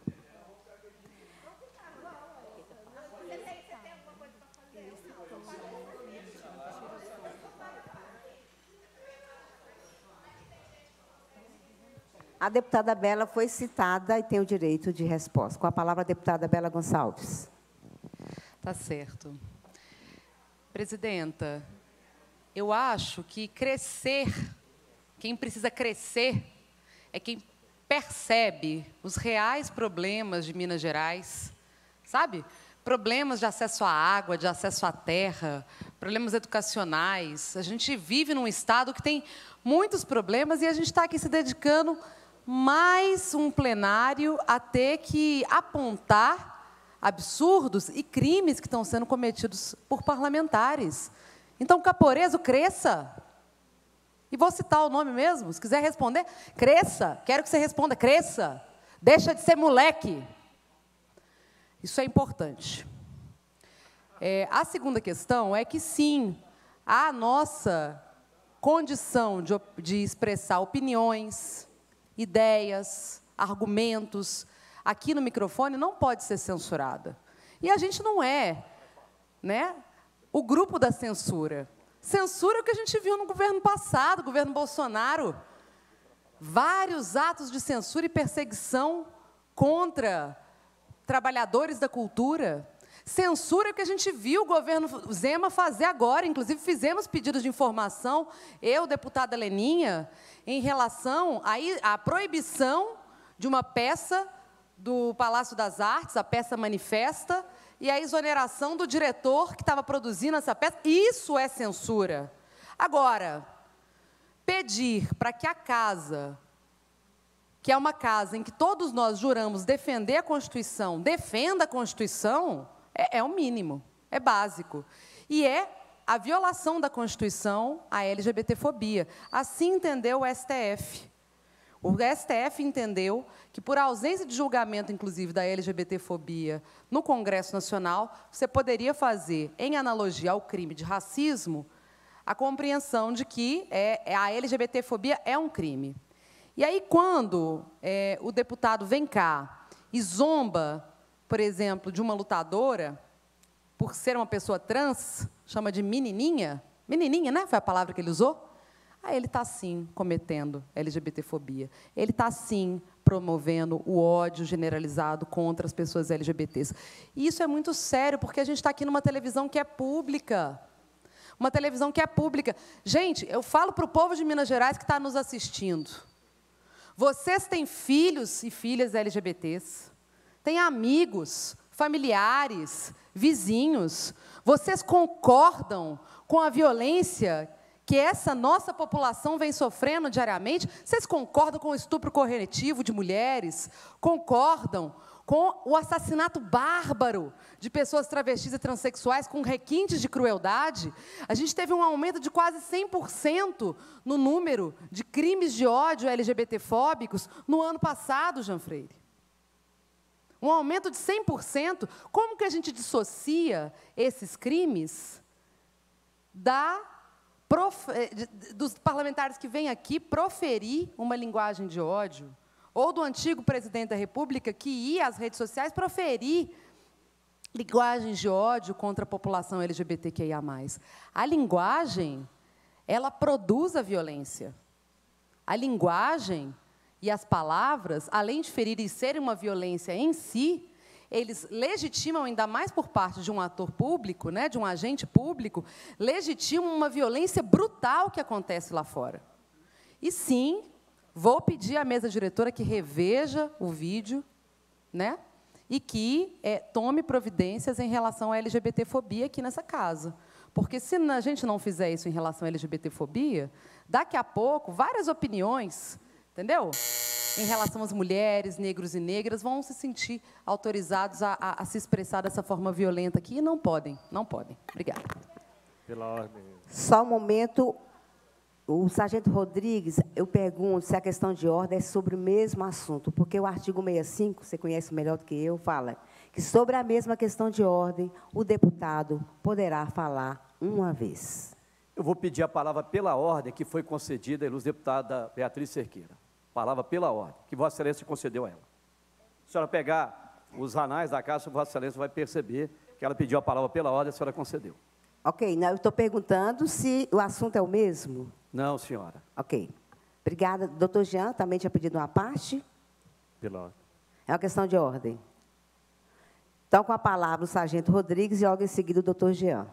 A deputada Bela foi citada e tem o direito de resposta. Com a palavra, a deputada Bela Gonçalves. Tá certo. Presidenta, eu acho que crescer, quem precisa crescer é quem percebe os reais problemas de Minas Gerais, sabe? Problemas de acesso à água, de acesso à terra, problemas educacionais. A gente vive num estado que tem muitos problemas e a gente está aqui se dedicando mais um plenário a ter que apontar absurdos e crimes que estão sendo cometidos por parlamentares. Então, Caporeso, cresça. E vou citar o nome mesmo, se quiser responder, cresça. Quero que você responda, cresça. Deixa de ser moleque. Isso é importante. É, a segunda questão é que, sim, a nossa condição de, de expressar opiniões, ideias, argumentos, aqui no microfone, não pode ser censurada. E a gente não é, né, o grupo da censura. Censura é o que a gente viu no governo passado, governo Bolsonaro. Vários atos de censura e perseguição contra trabalhadores da cultura. Censura é o que a gente viu o governo Zema fazer agora. Inclusive, fizemos pedidos de informação, eu, deputada Leninha, em relação à proibição de uma peça do Palácio das Artes, a peça Manifesta, e a exoneração do diretor que estava produzindo essa peça. Isso é censura. Agora, pedir para que a casa, que é uma casa em que todos nós juramos defender a Constituição, defenda a Constituição, é, é o mínimo, é básico. E é a violação da Constituição à LGBTfobia. Assim entendeu o S T F. O S T F entendeu que, por ausência de julgamento, inclusive, da LGBTfobia no Congresso Nacional, você poderia fazer, em analogia ao crime de racismo, a compreensão de que é, a LGBTfobia é um crime. E aí, quando é, o deputado vem cá e zomba, por exemplo, de uma lutadora, por ser uma pessoa trans, chama de menininha, menininha, né? Foi a palavra que ele usou? Aí ele está, sim, cometendo LGBTfobia. Ele está, sim, promovendo o ódio generalizado contra as pessoas L G B Ts. E isso é muito sério, porque a gente está aqui numa televisão que é pública. Uma televisão que é pública. Gente, eu falo para o povo de Minas Gerais que está nos assistindo. Vocês têm filhos e filhas L G B Ts. Têm amigos, familiares, vizinhos. Vocês concordam com a violência que essa nossa população vem sofrendo diariamente? Vocês concordam com o estupro corretivo de mulheres? Concordam com o assassinato bárbaro de pessoas travestis e transexuais com requintes de crueldade? A gente teve um aumento de quase cem por cento no número de crimes de ódio LGBTfóbicos no ano passado, Jean Freire. Um aumento de cem por cento. Como que a gente dissocia esses crimes da dos parlamentares que vêm aqui proferir uma linguagem de ódio, ou do antigo presidente da República que ia às redes sociais proferir linguagens de ódio contra a população L G B T Q I A mais. A linguagem, ela produz a violência. A linguagem e as palavras, além de ferir e serem uma violência em si, eles legitimam, ainda mais por parte de um ator público, né, de um agente público, legitimam uma violência brutal que acontece lá fora. E, sim, vou pedir à mesa diretora que reveja o vídeo, né, e que é, tome providências em relação à LGBTfobia aqui nessa casa. Porque, se a gente não fizer isso em relação à LGBTfobia, daqui a pouco, várias opiniões, entendeu? Em relação às mulheres, negros e negras, vão se sentir autorizados a, a, a se expressar dessa forma violenta aqui, e não podem, não podem. Obrigada. Pela ordem. Só um momento. O sargento Rodrigues, eu pergunto se a questão de ordem é sobre o mesmo assunto, porque o artigo sessenta e cinco, você conhece melhor do que eu, fala que sobre a mesma questão de ordem, o deputado poderá falar uma vez. Eu vou pedir a palavra pela ordem que foi concedida à ilustre deputada Beatriz Cerqueira. Palavra pela ordem, que Vossa Excelência concedeu a ela. Se a senhora pegar os anais da casa, Vossa Excelência vai perceber que ela pediu a palavra pela ordem, a senhora concedeu. Ok, não, eu estou perguntando se o assunto é o mesmo. Não, senhora. Ok. Obrigada. Doutor Jean também tinha pedido uma parte? Pela ordem. É uma questão de ordem. Então, com a palavra o sargento Rodrigues e logo em seguida o doutor Jean.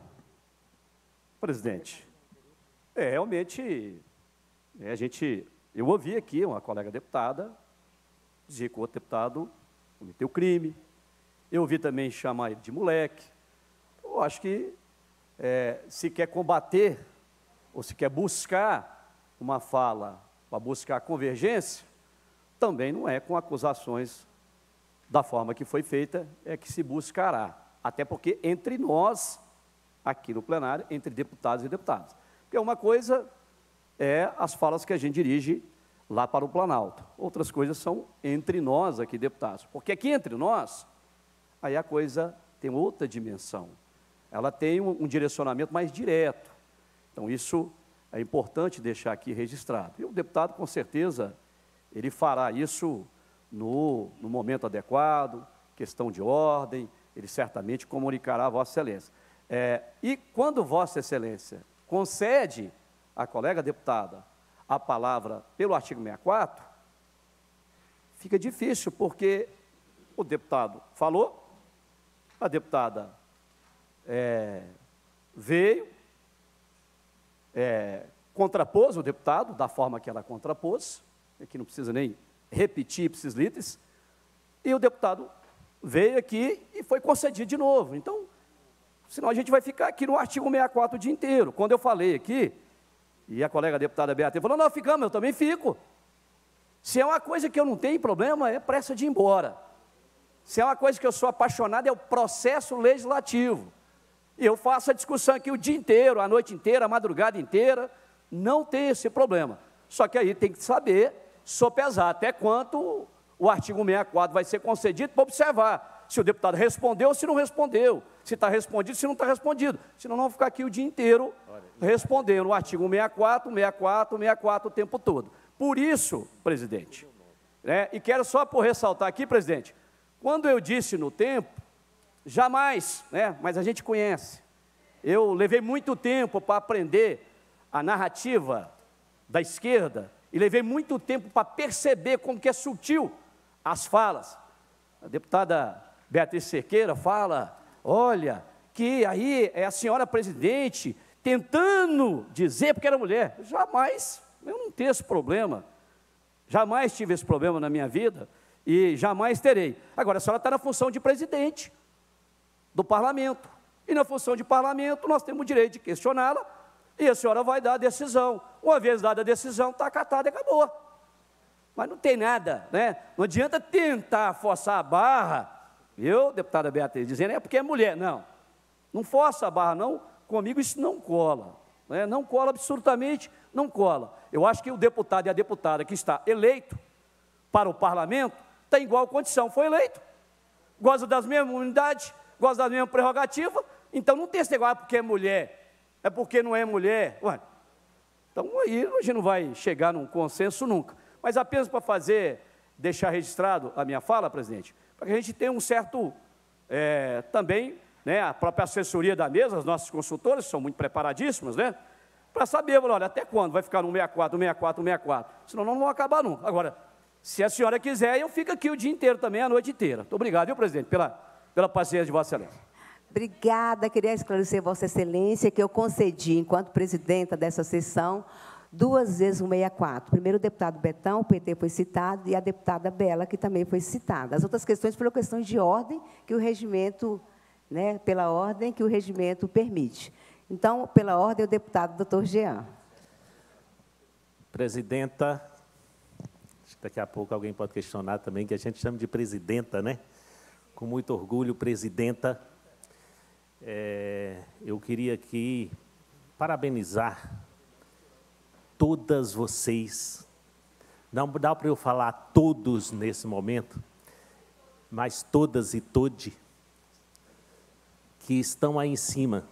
Presidente, é, realmente, é, a gente, eu ouvi aqui uma colega deputada dizer que o outro deputado cometeu crime. Eu ouvi também chamar ele de moleque. Eu acho que é, se quer combater ou se quer buscar uma fala para buscar convergência, também não é com acusações da forma que foi feita, é que se buscará. Até porque entre nós, aqui no plenário, entre deputados e deputadas. Porque uma coisa é as falas que a gente dirige lá para o Planalto. Outras coisas são entre nós aqui, deputados. Porque aqui entre nós, aí a coisa tem outra dimensão. Ela tem um, um direcionamento mais direto. Então, isso é importante deixar aqui registrado. E o deputado, com certeza, ele fará isso no, no momento adequado, questão de ordem, ele certamente comunicará a Vossa Excelência. É, e quando Vossa Excelência concede à colega deputada a palavra pelo artigo sessenta e quatro, fica difícil, porque o deputado falou, a deputada é, veio, é, contrapôs o deputado da forma que ela contrapôs, aqui não precisa nem repetir ipsis litis, e o deputado veio aqui e foi concedido de novo. Então, senão a gente vai ficar aqui no artigo sessenta e quatro o dia inteiro. Quando eu falei aqui, e a colega deputada Beatriz falou, não, ficamos, eu também fico. Se é uma coisa que eu não tenho problema, é pressa de ir embora. Se é uma coisa que eu sou apaixonado, é o processo legislativo. E eu faço a discussão aqui o dia inteiro, a noite inteira, a madrugada inteira, não tem esse problema. Só que aí tem que saber sopesar até quanto o artigo sessenta e quatro vai ser concedido para observar se o deputado respondeu ou se não respondeu, se está respondido, se não está respondido. Senão não vamos ficar aqui o dia inteiro respondendo o artigo sessenta e quatro, sessenta e quatro, sessenta e quatro o tempo todo. Por isso, presidente, né, e quero só por ressaltar aqui, presidente, quando eu disse no tempo, jamais, né, mas a gente conhece, eu levei muito tempo para aprender a narrativa da esquerda e levei muito tempo para perceber como que é sutil as falas. A deputada Beatriz Cerqueira fala, olha, que aí é a senhora presidente tentando dizer porque era mulher. Jamais, eu não tenho esse problema, jamais tive esse problema na minha vida e jamais terei. Agora, a senhora está na função de presidente do parlamento, e na função de parlamento nós temos o direito de questioná-la, e a senhora vai dar a decisão. Uma vez dada a decisão, está acatada e acabou. Mas não tem nada, né? Não adianta tentar forçar a barra. Eu, deputada Beatriz, dizendo, é porque é mulher. Não, não força a barra, não. Comigo isso não cola. Né? Não cola absolutamente, não cola. Eu acho que o deputado e a deputada que está eleito para o parlamento está em igual condição. Foi eleito, goza das mesmas unidades, goza das mesmas prerrogativas, então não tem esse negócio, porque é mulher. É porque não é mulher. Ué, então aí a gente não vai chegar num consenso nunca. Mas apenas para fazer, deixar registrado a minha fala, presidente, para que a gente tenha um certo, é, também, né, a própria assessoria da mesa, os nossos consultores são muito preparadíssimos, né, para saber, olha, até quando vai ficar no sessenta e quatro, sessenta e quatro, sessenta e quatro, senão não vão acabar nunca. Agora, se a senhora quiser, eu fico aqui o dia inteiro também, a noite inteira. Muito obrigado, viu, presidente, pela pela paciência de Vossa Excelência. Obrigada. Queria esclarecer Vossa Excelência que eu concedi, enquanto presidenta dessa sessão, duas vezes o sessenta e quatro. Primeiro o deputado Betão, o P T foi citado, e a deputada Bela, que também foi citada. As outras questões foram questões de ordem, que o regimento, né, pela ordem que o regimento permite. Então, pela ordem, o deputado doutor Jean. Presidenta, daqui a pouco alguém pode questionar também, que a gente chama de presidenta, né? Com muito orgulho, presidenta. É, eu queria aqui parabenizar todas vocês. Não dá para eu falar todos nesse momento, mas todas e tode que estão aí em cima.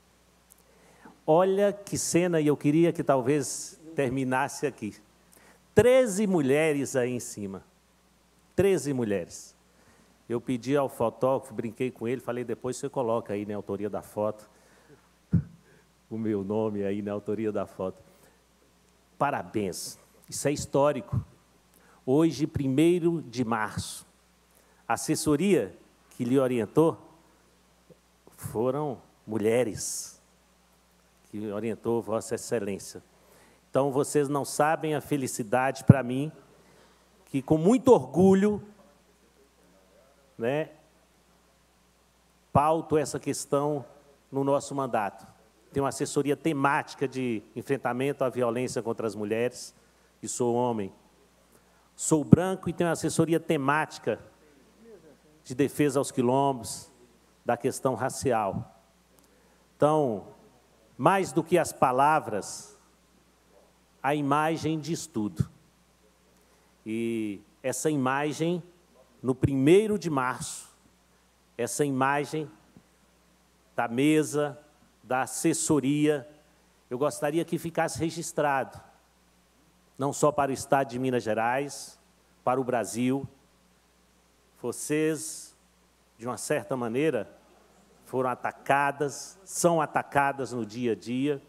Olha que cena, e eu queria que talvez terminasse aqui. Treze mulheres aí em cima. Treze mulheres. Eu pedi ao fotógrafo, brinquei com ele, falei, depois você coloca aí na autoria da foto, o meu nome aí na autoria da foto. Parabéns, isso é histórico. Hoje, primeiro de março, a assessoria que lhe orientou foram mulheres, que orientou Vossa Excelência. Então, vocês não sabem a felicidade para mim, que com muito orgulho, né, pauto essa questão no nosso mandato. Tem uma assessoria temática de enfrentamento à violência contra as mulheres, e sou homem. Sou branco e tenho uma assessoria temática de defesa aos quilombos, da questão racial. Então, mais do que as palavras, a imagem diz tudo. E essa imagem, no primeiro de março, essa imagem da mesa, da assessoria, eu gostaria que ficasse registrado, não só para o Estado de Minas Gerais, para o Brasil. Vocês, de uma certa maneira, foram atacadas, são atacadas no dia a dia,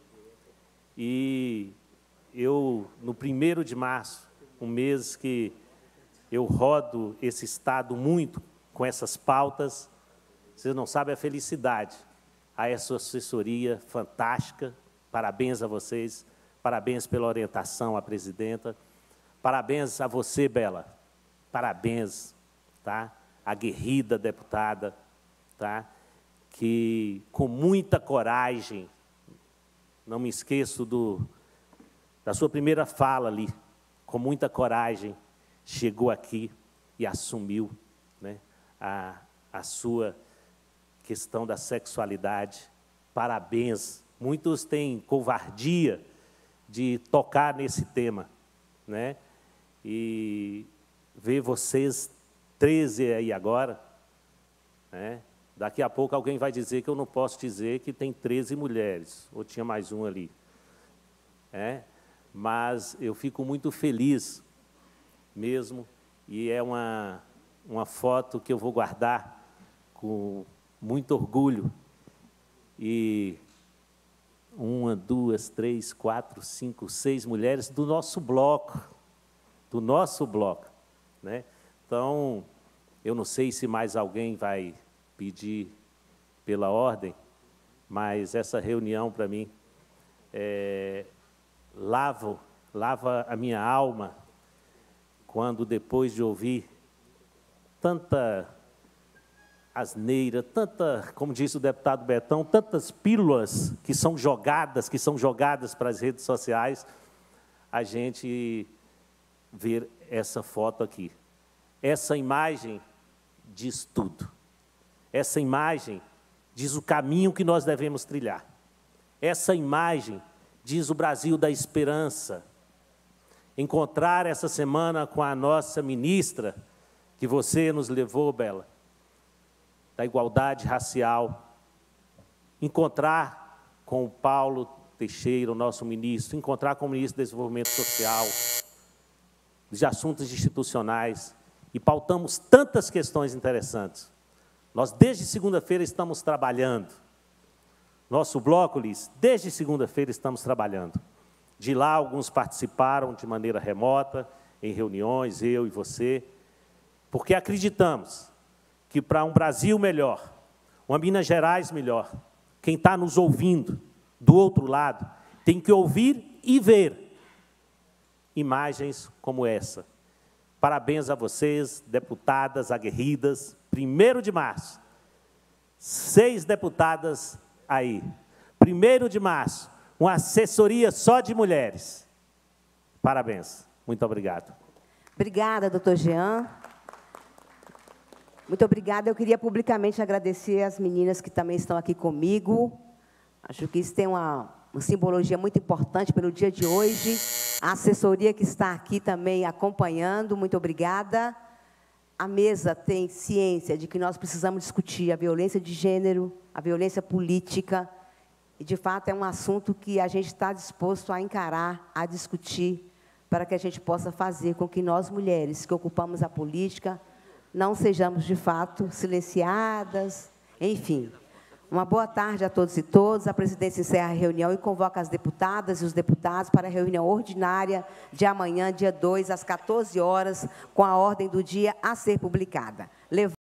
e eu, no primeiro de março, um mês que eu rodo esse Estado muito com essas pautas, vocês não sabem a felicidade, a essa assessoria fantástica, parabéns a vocês, parabéns pela orientação à presidenta, parabéns a você, Bela, parabéns, tá? Aguerrida deputada, tá? Que com muita coragem, não me esqueço do, da sua primeira fala ali, com muita coragem, chegou aqui e assumiu, né, a, a sua questão da sexualidade. Parabéns. Muitos têm covardia de tocar nesse tema, né? E ver vocês treze aí agora, né? Daqui a pouco alguém vai dizer que eu não posso dizer que tem treze mulheres, ou tinha mais um ali. É? Mas eu fico muito feliz mesmo, e é uma, uma foto que eu vou guardar com muito orgulho. E uma, duas, três, quatro, cinco, seis mulheres do nosso bloco, do nosso bloco, né? Então, eu não sei se mais alguém vai pedir pela ordem, mas essa reunião, para mim, é, lava, lava a minha alma, quando, depois de ouvir tanta asneira, tanta, como disse o deputado Betão, tantas pílulas que são jogadas, que são jogadas para as redes sociais, a gente ver essa foto aqui. Essa imagem diz tudo. Essa imagem diz o caminho que nós devemos trilhar. Essa imagem diz o Brasil da esperança. Encontrar essa semana com a nossa ministra, que você nos levou, Bela, da igualdade racial, encontrar com o Paulo Teixeira, o nosso ministro, encontrar com o ministro do Desenvolvimento Social, de assuntos institucionais, e pautamos tantas questões interessantes. Nós, desde segunda-feira, estamos trabalhando. Nosso bloco, Liz, desde segunda-feira estamos trabalhando. De lá, alguns participaram de maneira remota, em reuniões, eu e você, porque acreditamos que para um Brasil melhor, uma Minas Gerais melhor, quem está nos ouvindo do outro lado tem que ouvir e ver imagens como essa. Parabéns a vocês, deputadas aguerridas. Primeiro de março, seis deputadas aí. Primeiro de março, uma assessoria só de mulheres. Parabéns. Muito obrigado. Obrigada, doutor Jean. Muito obrigada. Eu queria publicamente agradecer as meninas que também estão aqui comigo. Acho que isso tem uma, uma simbologia muito importante pelo dia de hoje. A assessoria que está aqui também acompanhando, muito obrigada. A mesa tem ciência de que nós precisamos discutir a violência de gênero, a violência política, e, de fato, é um assunto que a gente está disposto a encarar, a discutir, para que a gente possa fazer com que nós, mulheres, que ocupamos a política, não sejamos, de fato, silenciadas, enfim. Uma boa tarde a todos e todas. A presidência encerra a reunião e convoca as deputadas e os deputados para a reunião ordinária de amanhã, dia dois, às quatorze horas, com a ordem do dia a ser publicada.